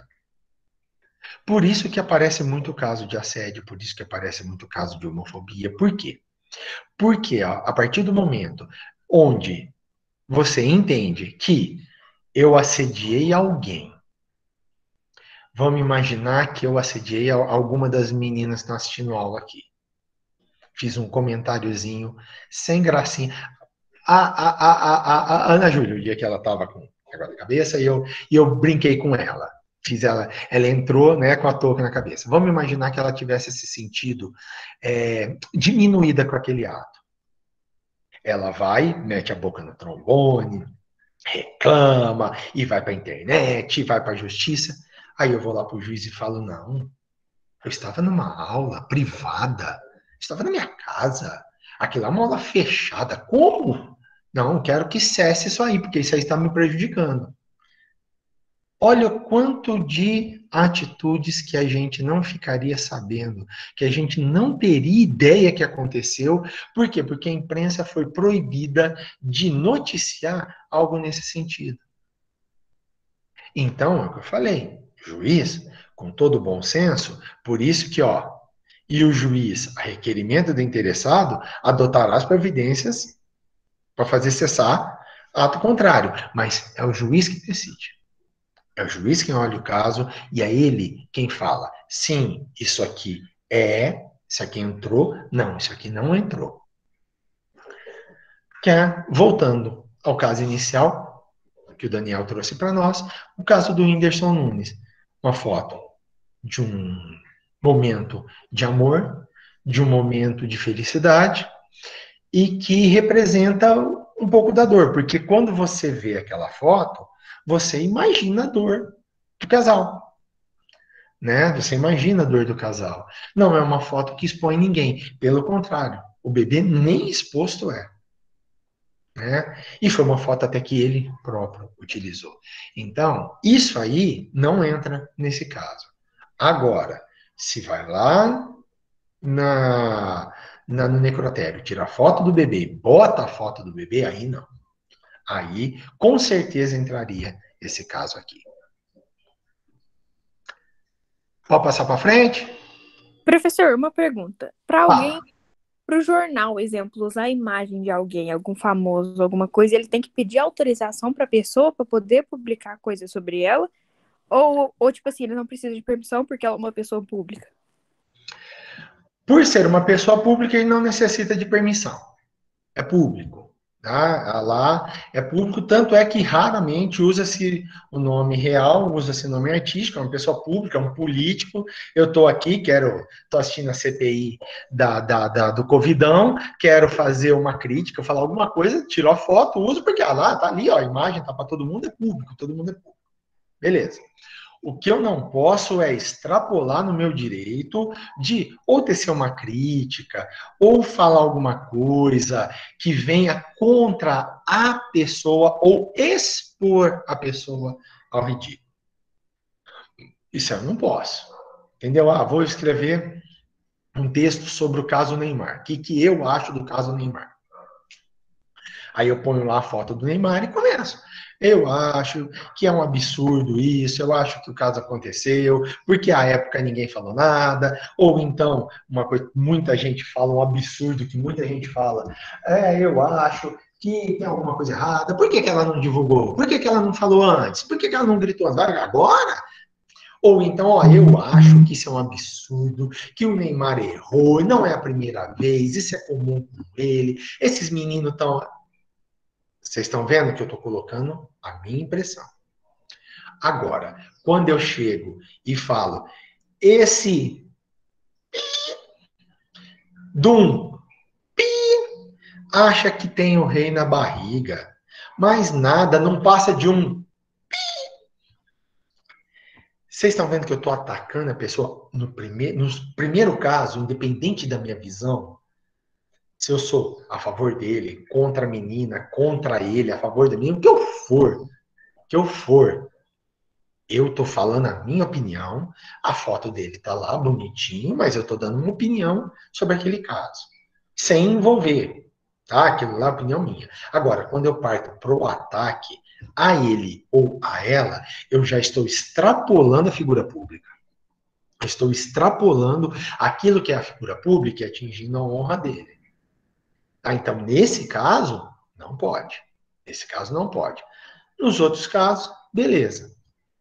Por isso que aparece muito caso de assédio, por isso que aparece muito caso de homofobia. Por quê? Porque ó, a partir do momento onde você entende que eu assediei alguém, vamos imaginar que eu assediei alguma das meninas que estão assistindo aula aqui. Fiz um comentáriozinho sem gracinha. A, a, a, a, a Ana Júlia, o dia que ela estava com o negócio na cabeça, e eu, e eu brinquei com ela. Fiz ela, ela entrou, né, com a touca na cabeça. Vamos imaginar que ela tivesse se sentido é, diminuída com aquele ato. Ela vai, mete a boca no trombone, reclama, e vai para a internet, e vai para a justiça. Aí eu vou lá para o juiz e falo, não, eu estava numa aula privada, estava na minha casa, aquilo é uma aula fechada, como? Não, quero que cesse isso aí, porque isso aí está me prejudicando. Olha o quanto de atitudes que a gente não ficaria sabendo, que a gente não teria ideia que aconteceu. Por quê? Porque a imprensa foi proibida de noticiar algo nesse sentido. Então, é o que eu falei, juiz, com todo bom senso, por isso que, ó, e o juiz, a requerimento do interessado, adotará as providências para fazer cessar ato contrário. Mas é o juiz que decide. É o juiz quem olha o caso e é ele quem fala, sim, isso aqui é, isso aqui entrou, não, isso aqui não entrou. Que é, voltando ao caso inicial, que o Daniel trouxe para nós, o caso do Whindersson Nunes. Uma foto de um momento de amor, de um momento de felicidade, e que representa um pouco da dor, porque quando você vê aquela foto, você imagina a dor do casal, né? Você imagina a dor do casal. Não é uma foto que expõe ninguém, pelo contrário, o bebê nem exposto é, né? E foi uma foto até que ele próprio utilizou. Então, isso aí não entra nesse caso. Agora, se vai lá na, na, no necrotério, tira a foto do bebê, bota a foto do bebê, aí não. Aí, com certeza, entraria esse caso aqui. Pode passar para frente? Professor, uma pergunta. Para alguém, Fala. para o jornal, exemplo, usar a imagem de alguém, algum famoso, alguma coisa, ele tem que pedir autorização para a pessoa para poder publicar coisas sobre ela? Ou, ou, tipo assim, ele não precisa de permissão porque ela é uma pessoa pública? Por ser uma pessoa pública, ele não necessita de permissão. É público. Tá? Lá é público, tanto é que raramente usa-se o nome real, usa-se o nome artístico, é uma pessoa pública, é um político. Eu estou aqui, quero, estou assistindo a C P I da, da, da, do Covidão, quero fazer uma crítica, falar alguma coisa, tiro a foto, uso, porque ah, lá, tá ali, ó, a imagem tá para todo mundo, é público, todo mundo é público. Beleza. O que eu não posso é extrapolar no meu direito de ou tecer uma crítica, ou falar alguma coisa que venha contra a pessoa, ou expor a pessoa ao ridículo. Isso eu não posso. Entendeu? Ah, vou escrever um texto sobre o caso Neymar. O que, que eu acho do caso Neymar? Aí eu ponho lá a foto do Neymar e começo. Eu acho que é um absurdo isso, eu acho que o caso aconteceu, porque à época ninguém falou nada, ou então, uma coisa que muita gente fala, um absurdo que muita gente fala, é, eu acho que tem alguma coisa errada, por que, que ela não divulgou? Por que, que ela não falou antes? Por que, que ela não gritou agora? Ou então, ó, eu acho que isso é um absurdo, que o Neymar errou, não é a primeira vez, isso é comum com ele, esses meninos estão... Vocês estão vendo que eu estou colocando a minha impressão. Agora, quando eu chego e falo, esse Dum acha que tem o rei na barriga, mas nada, não passa de um Vocês estão vendo que eu estou atacando a pessoa no primeiro, no primeiro caso, independente da minha visão, se eu sou a favor dele, contra a menina, contra ele, a favor da menina, o que eu for, o que eu for, eu tô falando a minha opinião, a foto dele tá lá, bonitinho, mas eu tô dando uma opinião sobre aquele caso, sem envolver, tá? Aquilo lá é a opinião minha. Agora, quando eu parto pro ataque a ele ou a ela, eu já estou extrapolando a figura pública. Eu estou extrapolando aquilo que é a figura pública e atingindo a honra dele. Ah, então, nesse caso, não pode. Nesse caso, não pode. Nos outros casos, beleza.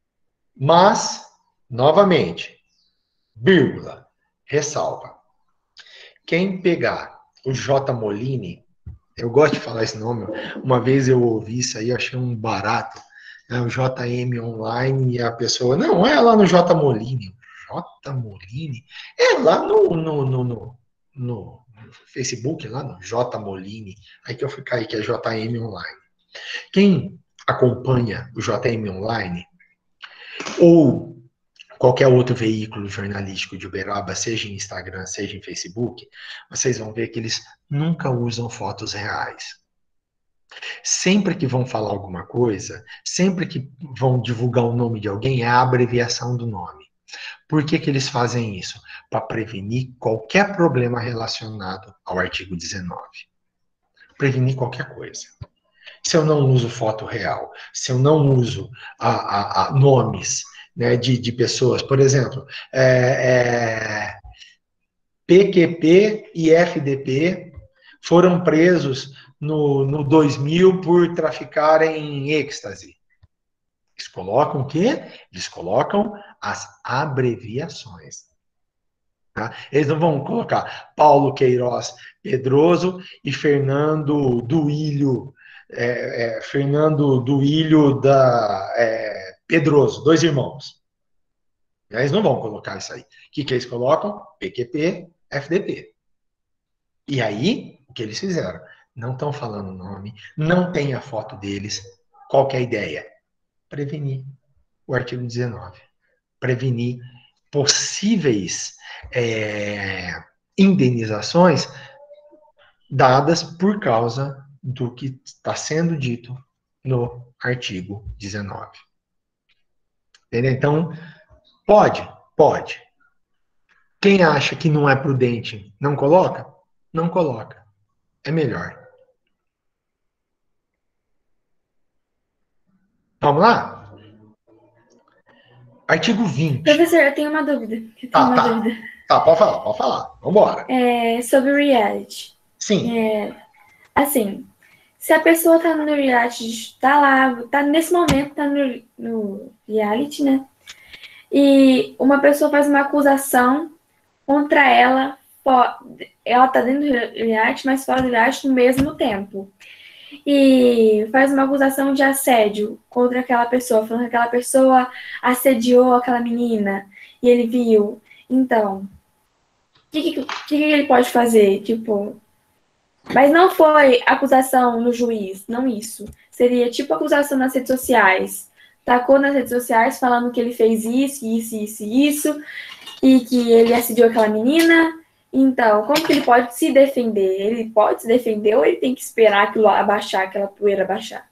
Mas, novamente, vírgula, ressalva. Quem pegar o J. Molini, eu gosto de falar esse nome, uma vez eu ouvi isso aí, eu achei um barato, né, o J M Online, e a pessoa, não, é lá no J. Molini. J. Molini? É lá no, no, no, no, no Facebook, lá no J. Molini, aí que eu fui cair, que é J M Online. Quem acompanha o J M Online, ou qualquer outro veículo jornalístico de Uberaba, seja em Instagram, seja em Facebook, vocês vão ver que eles nunca usam fotos reais. Sempre que vão falar alguma coisa, sempre que vão divulgar o nome de alguém, é a abreviação do nome. Por que que eles fazem isso? Para prevenir qualquer problema relacionado ao artigo dezenove. Prevenir qualquer coisa. Se eu não uso foto real, se eu não uso a, a, a nomes, né, de, de pessoas, por exemplo, é, é, P Q P e F D P foram presos no, no dois mil por traficarem em êxtase. Eles colocam o quê? Eles colocam as abreviações. Tá? Eles não vão colocar Paulo Queiroz Pedroso e Fernando Duílio, é, é, Fernando Duílio da é, Pedroso, dois irmãos. Eles não vão colocar isso aí. O que, que eles colocam? P Q P, F D P. E aí, o que eles fizeram? não estão falando o nome, não tem a foto deles. Qual que é a ideia? Prevenir o artigo dezenove. Prevenir possíveis é, indenizações dadas por causa do que está sendo dito no artigo dezenove. Entendeu? Então, pode, pode. Quem acha que não é prudente, não coloca? Não coloca. É melhor. Vamos lá? Artigo vinte. Professor, eu tenho uma dúvida. Eu tenho Tá, uma tá. dúvida. Tá, pode falar, pode falar. Vambora. É, sobre o reality. Sim. É, assim, se a pessoa tá no reality, tá lá, tá nesse momento, tá no, no reality, né? E uma pessoa faz uma acusação contra ela, ela tá dentro do reality, mas fora do reality no mesmo tempo. E faz uma acusação de assédio contra aquela pessoa, falando que aquela pessoa assediou aquela menina e ele viu. Então, o que, que, que ele pode fazer? Tipo, mas não foi acusação no juiz, não isso. Seria tipo acusação nas redes sociais. Tacou nas redes sociais falando que ele fez isso, isso, isso, isso, e que ele assediou aquela menina. Então, como que ele pode se defender? Ele pode se defender ou ele tem que esperar aquilo abaixar, aquela poeira abaixar?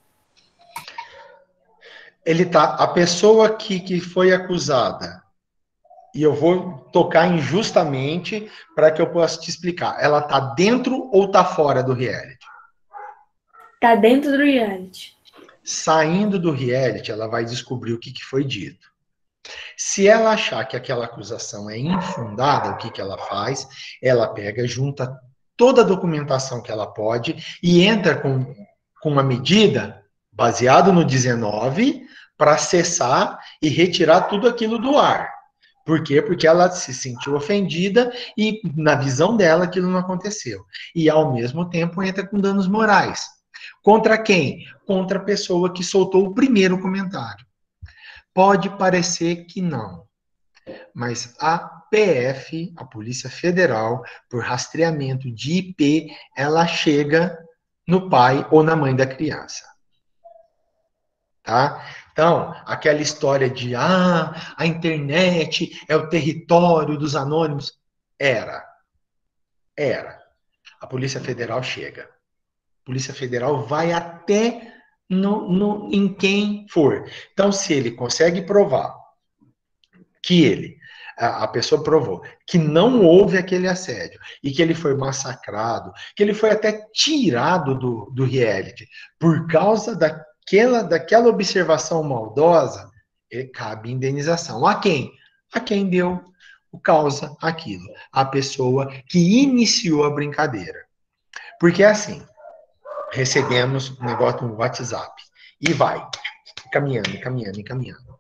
Ele tá, a pessoa que, que foi acusada, e eu vou tocar injustamente para que eu possa te explicar. Ela tá dentro ou tá fora do reality? Tá dentro do reality. Saindo do reality, ela vai descobrir o que, que foi dito. Se ela achar que aquela acusação é infundada, o que, que ela faz? Ela pega, junta toda a documentação que ela pode e entra com, com uma medida baseada no dezenove para cessar e retirar tudo aquilo do ar. Por quê? Porque ela se sentiu ofendida e, na visão dela, aquilo não aconteceu. E, ao mesmo tempo, entra com danos morais. Contra quem? Contra a pessoa que soltou o primeiro comentário. Pode parecer que não, mas a P F, a Polícia Federal, por rastreamento de I P, ela chega no pai ou na mãe da criança. Tá? Então, aquela história de, ah, a internet é o território dos anônimos. Era. Era. A Polícia Federal chega. A Polícia Federal vai até no, no, em quem for. Então, se ele consegue provar que ele, a, a pessoa provou, que não houve aquele assédio, e que ele foi massacrado, que ele foi até tirado do, do reality, por causa daquela, daquela observação maldosa, ele, cabe indenização. A quem? A quem deu o causa aquilo. A pessoa que iniciou a brincadeira. Porque assim, recebemos um negócio no WhatsApp. E vai, caminhando, caminhando, caminhando.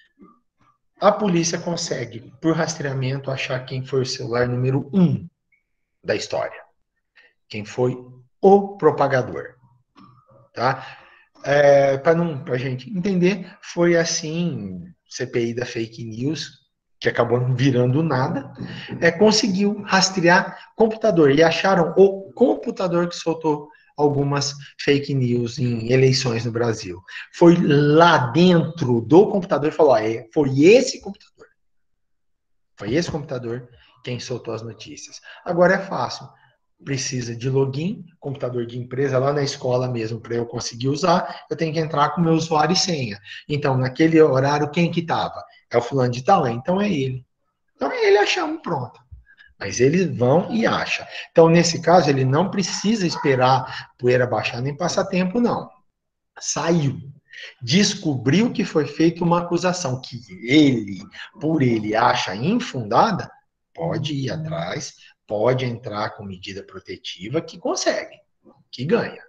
A polícia consegue, por rastreamento, achar quem foi o celular número um da história. Quem foi o propagador. Tá? É, para não, pra gente entender, foi assim, C P I da fake news, que acabou virando nada, é, conseguiu rastrear computador. E acharam o computador que soltou algumas fake news em eleições no Brasil. Foi lá dentro do computador e falou, ó, é, foi esse computador. Foi esse computador quem soltou as notícias. Agora é fácil. Precisa de login, computador de empresa, lá na escola mesmo, para eu conseguir usar, eu tenho que entrar com meu usuário e senha. Então, naquele horário, quem que estava? É o fulano de tal? É, então é ele. Então é ele, achamos, pronto. Mas eles vão e acham. Então, nesse caso, ele não precisa esperar poeira baixar nem passar tempo, não. Saiu. Descobriu que foi feita uma acusação que ele, por ele, acha infundada, pode ir atrás, pode entrar com medida protetiva, que consegue, que ganha.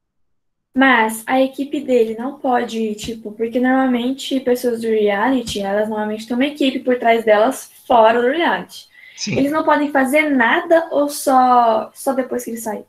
Mas a equipe dele não pode, tipo, porque normalmente pessoas do reality, elas normalmente têm uma equipe por trás delas fora do reality. Sim. Eles não podem fazer nada ou só, só depois que ele sair?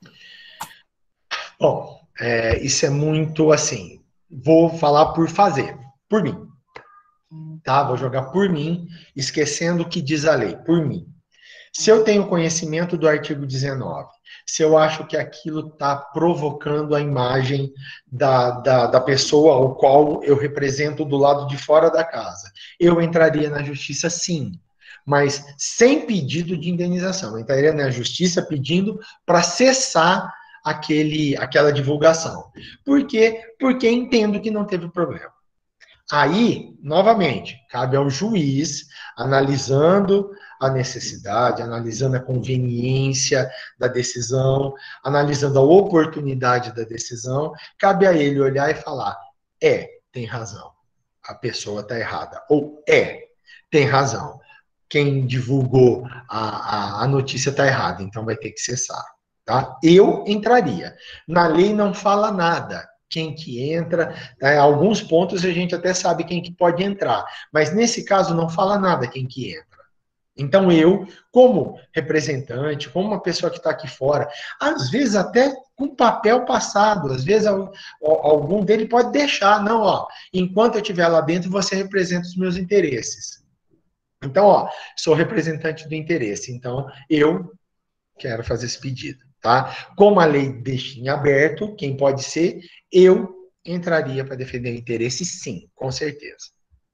Bom, é, isso é muito assim, vou falar por fazer, por mim. Tá? Vou jogar por mim, esquecendo o que diz a lei, por mim. Se eu tenho conhecimento do artigo dezenove, se eu acho que aquilo está provocando a imagem da, da, da pessoa ao qual eu represento do lado de fora da casa, eu entraria na justiça sim, mas sem pedido de indenização. Eu entraria na justiça pedindo para cessar aquele, aquela divulgação. Por quê? Porque entendo que não teve problema. Aí, novamente, cabe ao juiz, analisando a necessidade, analisando a conveniência da decisão, analisando a oportunidade da decisão, cabe a ele olhar e falar, é, tem razão, a pessoa está errada, ou é, tem razão, quem divulgou a, a, a notícia está errada, então vai ter que cessar. Tá? Eu entraria. Na lei não fala nada. Quem que entra, né? Alguns pontos a gente até sabe quem que pode entrar, mas nesse caso não fala nada quem que entra. Então eu, como representante, como uma pessoa que está aqui fora, às vezes até com papel passado, às vezes algum dele pode deixar, não, ó, enquanto eu estiver lá dentro você representa os meus interesses. Então, ó, sou representante do interesse, então eu quero fazer esse pedido. Tá? Como a lei deixa em aberto, quem pode ser, eu entraria para defender o interesse, sim, com certeza.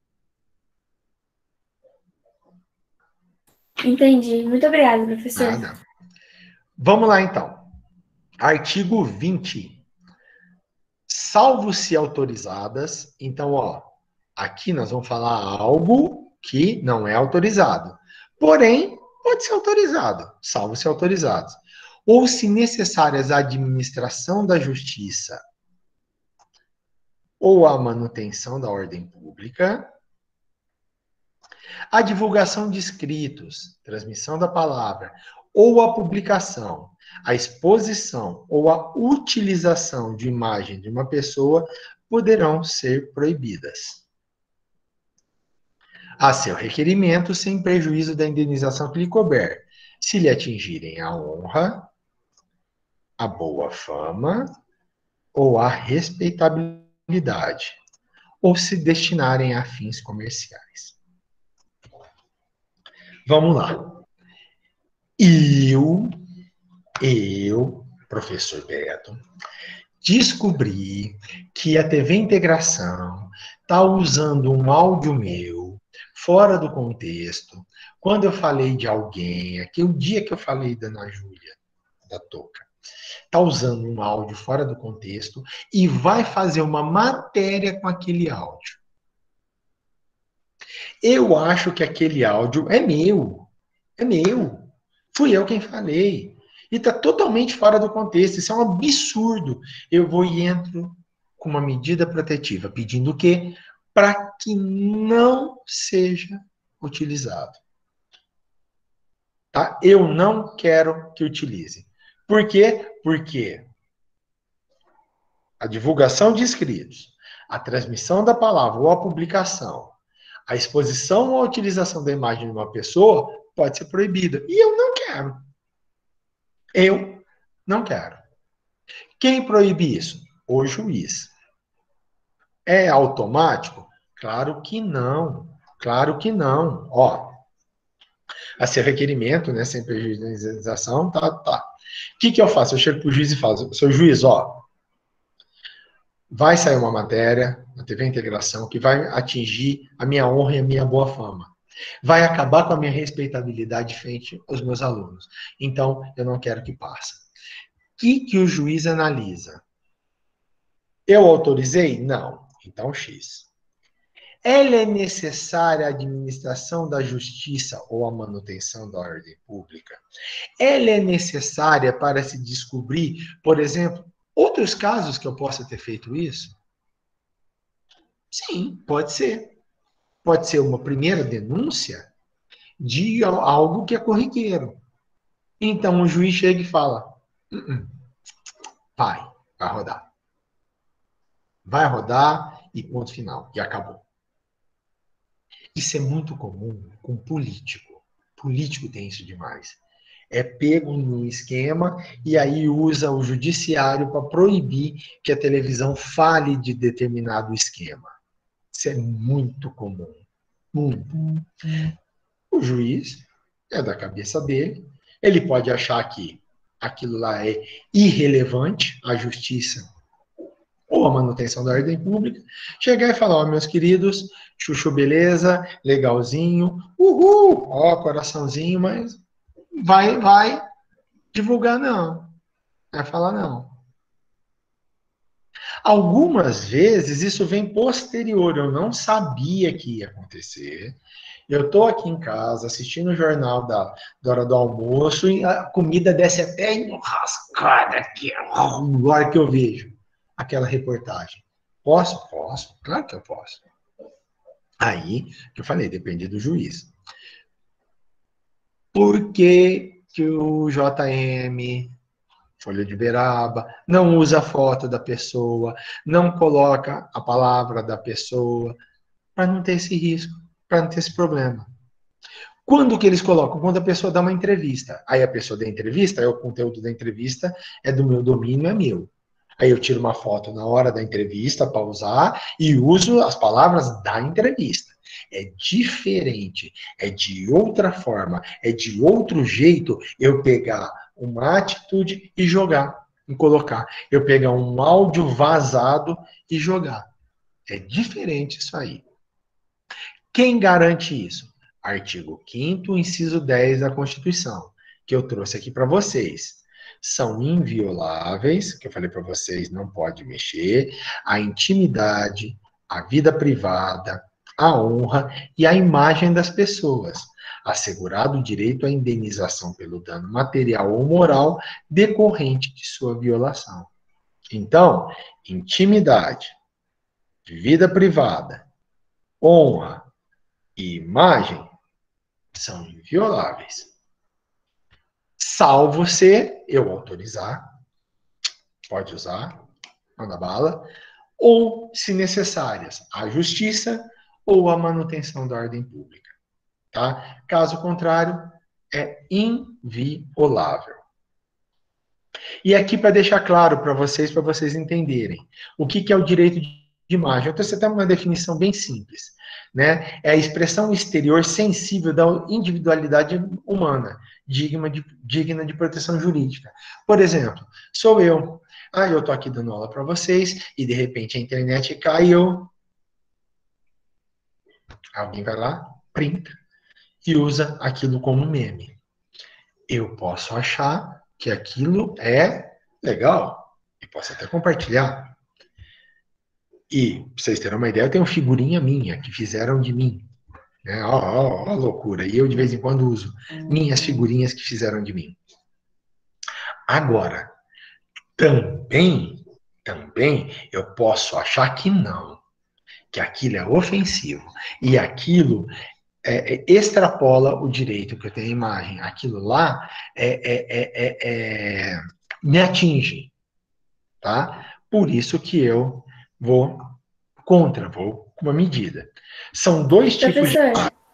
Entendi. Muito obrigada, professor. Nada. Vamos lá, então. Artigo vinte. Salvo se autorizadas, então, ó, aqui nós vamos falar algo que não é autorizado. Porém, pode ser autorizado, salvo se autorizados. Ou se necessárias à administração da justiça ou à manutenção da ordem pública, a divulgação de escritos, transmissão da palavra, ou a publicação, a exposição ou a utilização de imagem de uma pessoa poderão ser proibidas. A seu requerimento, sem prejuízo da indenização que lhe couber, se lhe atingirem a honra, a boa fama ou a respeitabilidade, ou se destinarem a fins comerciais. Vamos lá. Eu, eu, professor Beto, descobri que a T V Integração está usando um áudio meu fora do contexto, quando eu falei de alguém, aqui o dia que eu falei da Ana Júlia, da Toca, está usando um áudio fora do contexto e vai fazer uma matéria com aquele áudio. Eu acho que aquele áudio é meu. É meu. Fui eu quem falei. E está totalmente fora do contexto. Isso é um absurdo. Eu vou e entro com uma medida protetiva, pedindo o quê? Para que não seja utilizado. Tá? Eu não quero que utilize. Por quê? Porque a divulgação de escritos, a transmissão da palavra ou a publicação, a exposição ou a utilização da imagem de uma pessoa pode ser proibida. E eu não quero. Eu não quero. Quem proíbe isso? O juiz. É automático? Claro que não. Claro que não. Ó, a ser requerimento, né, sem prejuízo da indenização, tá, tá. O que que eu faço? Eu chego para o juiz e falo, seu juiz, ó, vai sair uma matéria na T V Integração que vai atingir a minha honra e a minha boa fama. Vai acabar com a minha respeitabilidade frente aos meus alunos. Então, eu não quero que passe. O que que o juiz analisa? Eu autorizei? Não. Então, X. Ela é necessária à administração da justiça ou à manutenção da ordem pública? Ela é necessária para se descobrir, por exemplo, outros casos que eu possa ter feito isso? Sim, pode ser. Pode ser uma primeira denúncia de algo que é corriqueiro. Então, o juiz chega e fala, uh-uh, vai, vai rodar. Vai rodar e ponto final. E acabou. Isso é muito comum com político. Político tem isso demais. É pego num esquema e aí usa o judiciário para proibir que a televisão fale de determinado esquema. Isso é muito comum. Muito. O juiz é da cabeça dele. Ele pode achar que aquilo lá é irrelevante à justiça ou à manutenção da ordem pública, chegar e falar, ó, meus queridos, chuchu beleza, legalzinho, uhul, ó, coraçãozinho, mas vai, vai divulgar não, vai falar não. Algumas vezes isso vem posterior, eu não sabia que ia acontecer. Eu estou aqui em casa assistindo o jornal da, da hora do almoço e a comida desce até enrascada aqui, agora que eu vejo aquela reportagem. Posso? Posso. Claro que eu posso. Aí, que eu falei, depende do juiz. Por que que o J M, Folha de Beraba, não usa a foto da pessoa, não coloca a palavra da pessoa, para não ter esse risco, para não ter esse problema? Quando que eles colocam? Quando a pessoa dá uma entrevista. Aí a pessoa dá entrevista, aí o conteúdo da entrevista é do meu domínio, é meu. Aí eu tiro uma foto na hora da entrevista para usar e uso as palavras da entrevista. É diferente, é de outra forma, é de outro jeito eu pegar uma atitude e jogar, e colocar. Eu pegar um áudio vazado e jogar. É diferente isso aí. Quem garante isso? Artigo quinto, inciso dez da Constituição, que eu trouxe aqui para vocês. São invioláveis, que eu falei para vocês, não pode mexer, a intimidade, a vida privada, a honra e a imagem das pessoas, assegurado o direito à indenização pelo dano material ou moral decorrente de sua violação. Então, intimidade, vida privada, honra e imagem são invioláveis. Salvo se eu autorizar, pode usar, manda bala, ou, se necessárias, a justiça ou a manutenção da ordem pública. Tá? Caso contrário, é inviolável. E aqui, para deixar claro para vocês, para vocês entenderem, o que, que é o direito de imagem. Então, você tem uma definição bem simples, né? É a expressão exterior sensível da individualidade humana, digna de, digna de proteção jurídica. Por exemplo, sou eu. Ah, eu estou aqui dando aula para vocês e, de repente, a internet cai e eu... Alguém vai lá, printa e usa aquilo como meme. Eu posso achar que aquilo é legal e posso até compartilhar. E, pra vocês terem uma ideia, eu tenho figurinha minha que fizeram de mim. Né? Ó, ó, ó, loucura. E eu, de vez em quando, uso minhas figurinhas que fizeram de mim. Agora, também, também, eu posso achar que não. Que aquilo é ofensivo. E aquilo é, é, extrapola o direito que eu tenho à imagem. Aquilo lá é, é, é, é, me atinge. Tá? Por isso que eu vou contra, vou com uma medida. São dois tipos de...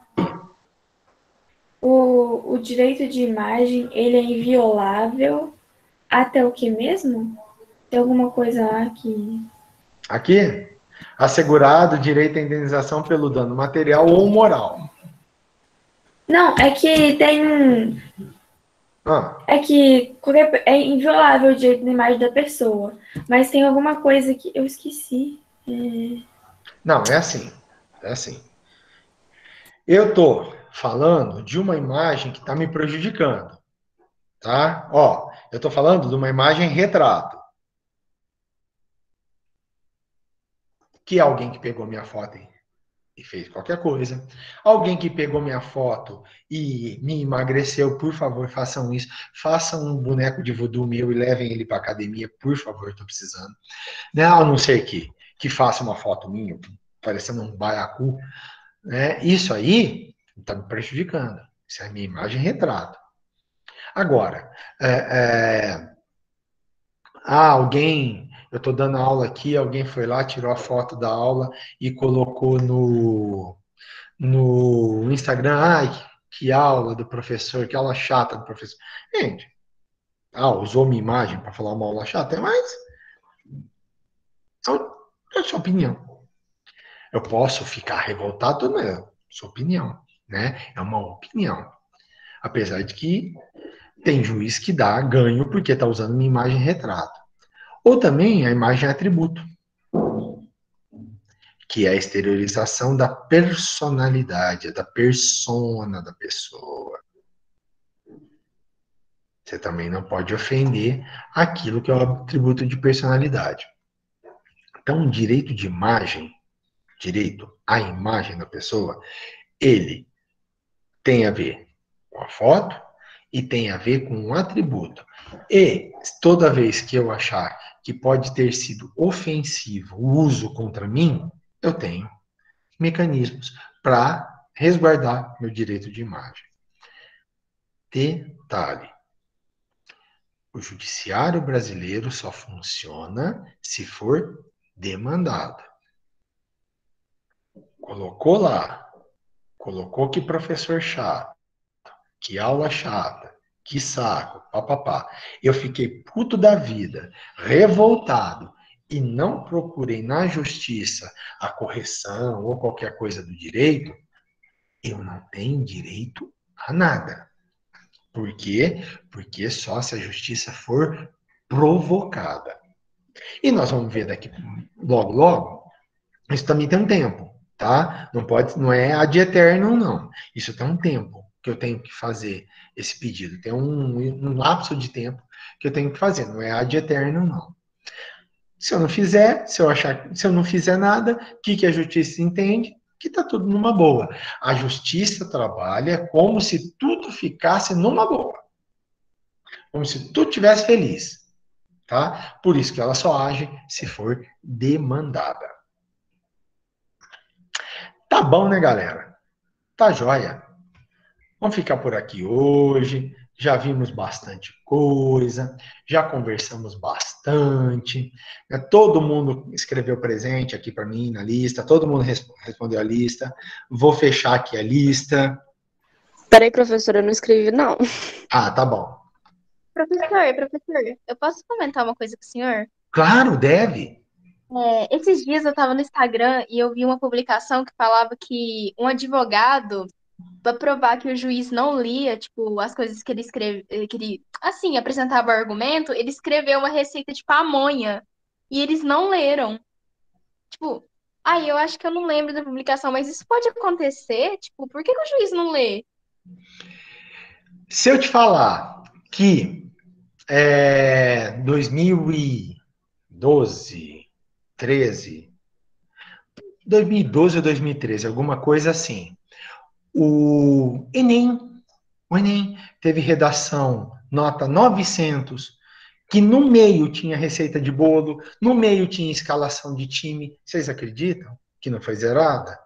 O, o direito de imagem, ele é inviolável até o que mesmo? Tem alguma coisa lá que... Aqui, assegurado direito à indenização pelo dano material ou moral. Não, é que tem um... Ah. É que é inviolável o direito da imagem da pessoa, mas tem alguma coisa que eu esqueci. É... Não, é assim, é assim. Eu tô falando de uma imagem que está me prejudicando, tá? Ó, eu tô falando de uma imagem retrato. Que é alguém que pegou minha foto e fez qualquer coisa. Alguém que pegou minha foto e me emagreceu, por favor, façam isso. Façam um boneco de voodoo meu e levem ele para academia, por favor, estou precisando. Não, a não ser que, que faça uma foto minha, parecendo um baiacu. Né? Isso aí está me prejudicando. Isso é a minha imagem retrato. Agora, é, é, ah, alguém... Eu estou dando aula aqui, alguém foi lá, tirou a foto da aula e colocou no, no Instagram. Ai, que aula do professor, que aula chata do professor. Gente, ah, usou minha imagem para falar uma aula chata, mas é a sua opinião. Eu posso ficar revoltado, mas é a sua opinião, né? É uma opinião. Apesar de que tem juiz que dá ganho porque está usando uma imagem retrato. Ou também a imagem é atributo, que é a exteriorização da personalidade, da persona da pessoa. Você também não pode ofender aquilo que é o atributo de personalidade. Então, o direito de imagem, direito à imagem da pessoa, ele tem a ver com a foto e tem a ver com um atributo. E toda vez que eu achar que pode ter sido ofensivo o uso contra mim, eu tenho mecanismos para resguardar meu direito de imagem. Detalhe: o judiciário brasileiro só funciona se for demandado. Colocou lá, colocou que professor chato, que aula chata, que saco, papapá. Eu fiquei puto da vida, revoltado, e não procurei na justiça a correção ou qualquer coisa do direito, eu não tenho direito a nada. Por quê? Porque só se a justiça for provocada. E nós vamos ver daqui logo, logo, isso também tem um tempo, tá? Não pode, não é ad eternum, não. Isso tem um tempo que eu tenho que fazer esse pedido. Tem um, um lapso de tempo que eu tenho que fazer, não é ad eternum, não. Se eu não fizer, se eu achar, se eu não fizer nada, o que, que a justiça entende? Que está tudo numa boa. A justiça trabalha como se tudo ficasse numa boa. Como se tudo estivesse feliz. Tá? Por isso que ela só age se for demandada. Tá bom, né, galera? Tá joia. Vamos ficar por aqui hoje. Já vimos bastante coisa, já conversamos bastante. Né? Todo mundo escreveu presente aqui para mim na lista, todo mundo respondeu a lista. Vou fechar aqui a lista. Peraí, professora, eu não escrevi, não. Ah, tá bom. Professor, professor, eu posso comentar uma coisa com o senhor? Claro, deve. É, esses dias eu estava no Instagram e eu vi uma publicação que falava que um advogado, para provar que o juiz não lia, tipo, as coisas que ele escreve, que ele, assim, apresentava o argumento, ele escreveu uma receita de pamonha e eles não leram. Tipo, aí eu acho que eu não lembro da publicação, mas isso pode acontecer? Tipo, por que que o juiz não lê? Se eu te falar que é, dois mil e doze, treze, dois mil e doze ou dois mil e treze, alguma coisa assim, o Enem, o Enem teve redação nota novecentos, que no meio tinha receita de bolo, no meio tinha escalação de time. Vocês acreditam que não foi zerada?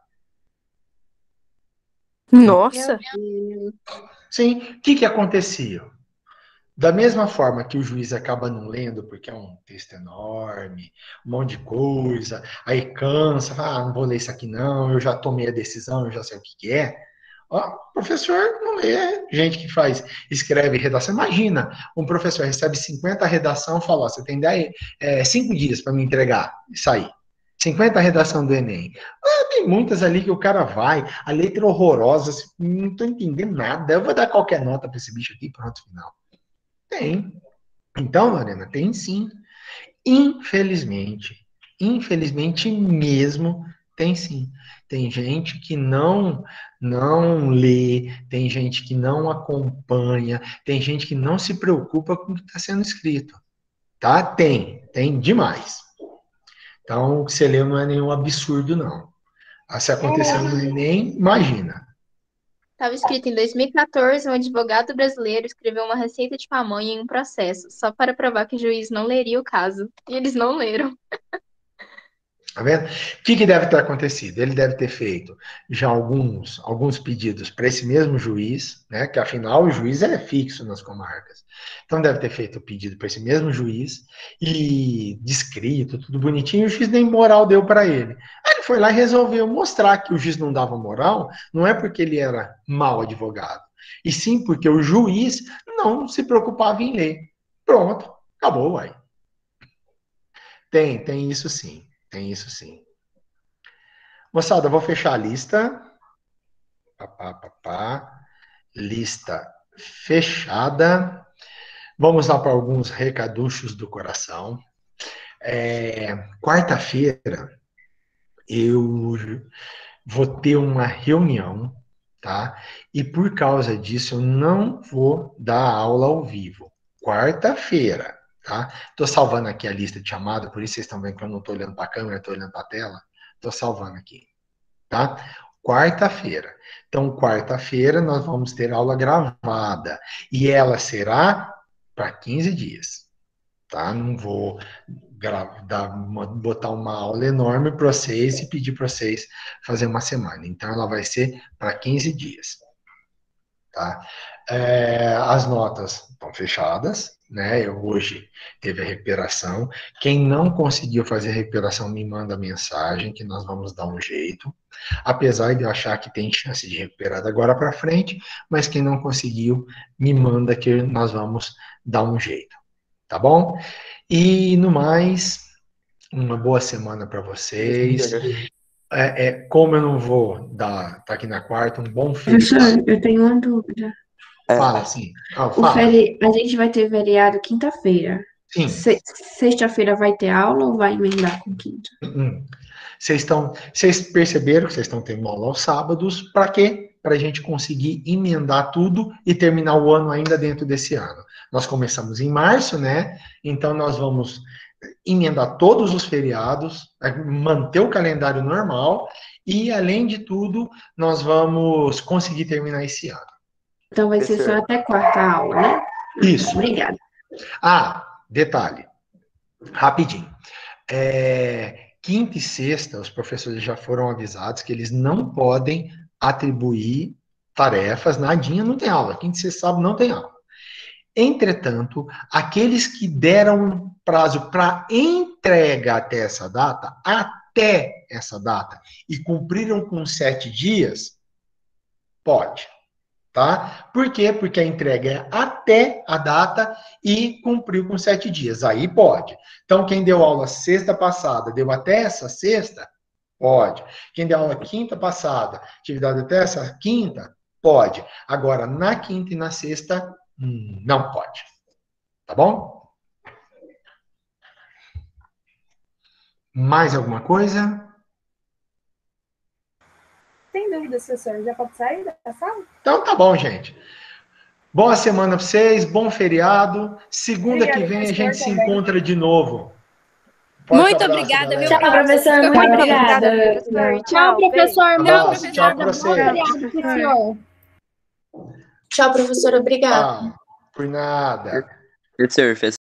Nossa! Sim. O que que acontecia? Da mesma forma que o juiz acaba não lendo, porque é um texto enorme, um monte de coisa, aí cansa, ah, não vou ler isso aqui não, eu já tomei a decisão, eu já sei o que que é. Ó, o professor não lê, gente que faz, escreve redação. Imagina, um professor recebe cinquenta redação e fala, ó, você tem dez, é, cinco dias para me entregar e sair. cinquenta redação do Enem. Ah, tem muitas ali que o cara vai, a letra horrorosa, não estou entendendo nada, eu vou dar qualquer nota para esse bicho aqui, pronto, final. Tem. Então, Lorena, tem sim. Infelizmente, infelizmente mesmo, tem sim. Tem gente que não não lê, tem gente que não acompanha, tem gente que não se preocupa com o que está sendo escrito. Tá? Tem, tem demais. Então, o que você leu não é nenhum absurdo, não. Se aconteceu no Enem, imagina. Estava escrito em dois mil e quatorze, um advogado brasileiro escreveu uma receita de pamonha em um processo, só para provar que o juiz não leria o caso. E eles não leram. Tá vendo? O que, que deve ter acontecido? Ele deve ter feito já alguns, alguns pedidos para esse mesmo juiz, né? Que afinal o juiz é fixo nas comarcas. Então deve ter feito o pedido para esse mesmo juiz e descrito, tudo bonitinho, e o juiz nem moral deu para ele. Aí ele foi lá e resolveu mostrar que o juiz não dava moral, não é porque ele era mau advogado, e sim porque o juiz não se preocupava em ler. Pronto, acabou, uai. Tem, tem isso sim. Tem isso sim. Moçada, eu vou fechar a lista. Pá, pá, pá, pá. Lista fechada. Vamos lá para alguns recaduchos do coração. É, quarta-feira, eu vou ter uma reunião, tá? E por causa disso, eu não vou dar aula ao vivo. Quarta-feira, tá? Tô salvando aqui a lista de chamada, por isso vocês estão vendo que eu não tô olhando para a câmera, tô olhando para a tela. Tô salvando aqui, tá? Quarta-feira. Então, quarta-feira, nós vamos ter aula gravada. E ela será para quinze dias, tá? Não vou gra- dar uma- botar uma aula enorme para vocês e pedir para vocês fazer uma semana. Então, ela vai ser para quinze dias, tá? É, as notas estão fechadas, né? Eu, hoje teve a recuperação. Quem não conseguiu fazer a recuperação, me manda mensagem que nós vamos dar um jeito. Apesar de eu achar que tem chance de recuperar da agora para frente, mas quem não conseguiu, me manda que nós vamos dar um jeito, tá bom? E no mais, uma boa semana para vocês. É, é, como eu não vou dar, tá aqui na quarta, um bom Professor, feriado. eu tenho uma dúvida. Fala, sim. Ah, O fala. feri... A gente vai ter feriado quinta-feira. Sim. Se- Sexta-feira vai ter aula ou vai emendar com quinta? Hum. Vocês estão, vocês perceberam que vocês estão tendo aula aos sábados, para quê? Para a gente conseguir emendar tudo e terminar o ano ainda dentro desse ano. Nós começamos em março, né? Então nós vamos emendar todos os feriados, manter o calendário normal e, além de tudo, nós vamos conseguir terminar esse ano. Então vai ser só até quarta aula, né? Isso. Obrigada. Ah, detalhe, rapidinho. É, quinta e sexta, os professores já foram avisados que eles não podem atribuir tarefas, nadinha, não tem aula. Quinta e sexta, sábado, não tem aula. Entretanto, aqueles que deram um prazo para entrega até essa data, até essa data, e cumpriram com sete dias, pode. Tá? Por quê? Porque a entrega é até a data e cumpriu com sete dias. Aí pode. Então, quem deu aula sexta passada, deu até essa sexta, pode. Quem deu aula quinta passada, atividade até essa quinta, pode. Agora, na quinta e na sexta, hum, não pode. Tá bom? Mais alguma coisa? Sem dúvida, professor. Já pode sair da sala? Então tá bom, gente. Boa semana para vocês, bom feriado. Segunda Obrigada, que vem a gente professor, se também. encontra de novo. Forte Muito abraço, obrigada, galera. viu, Tchau, professor. Muito Muito obrigada. obrigada, professor. Tchau, professor. Abraço, Muito tchau obrigada. pra Bom vocês. feriado pro senhor. Tchau, professora. Obrigada. Tchau. Por nada. Professor, fez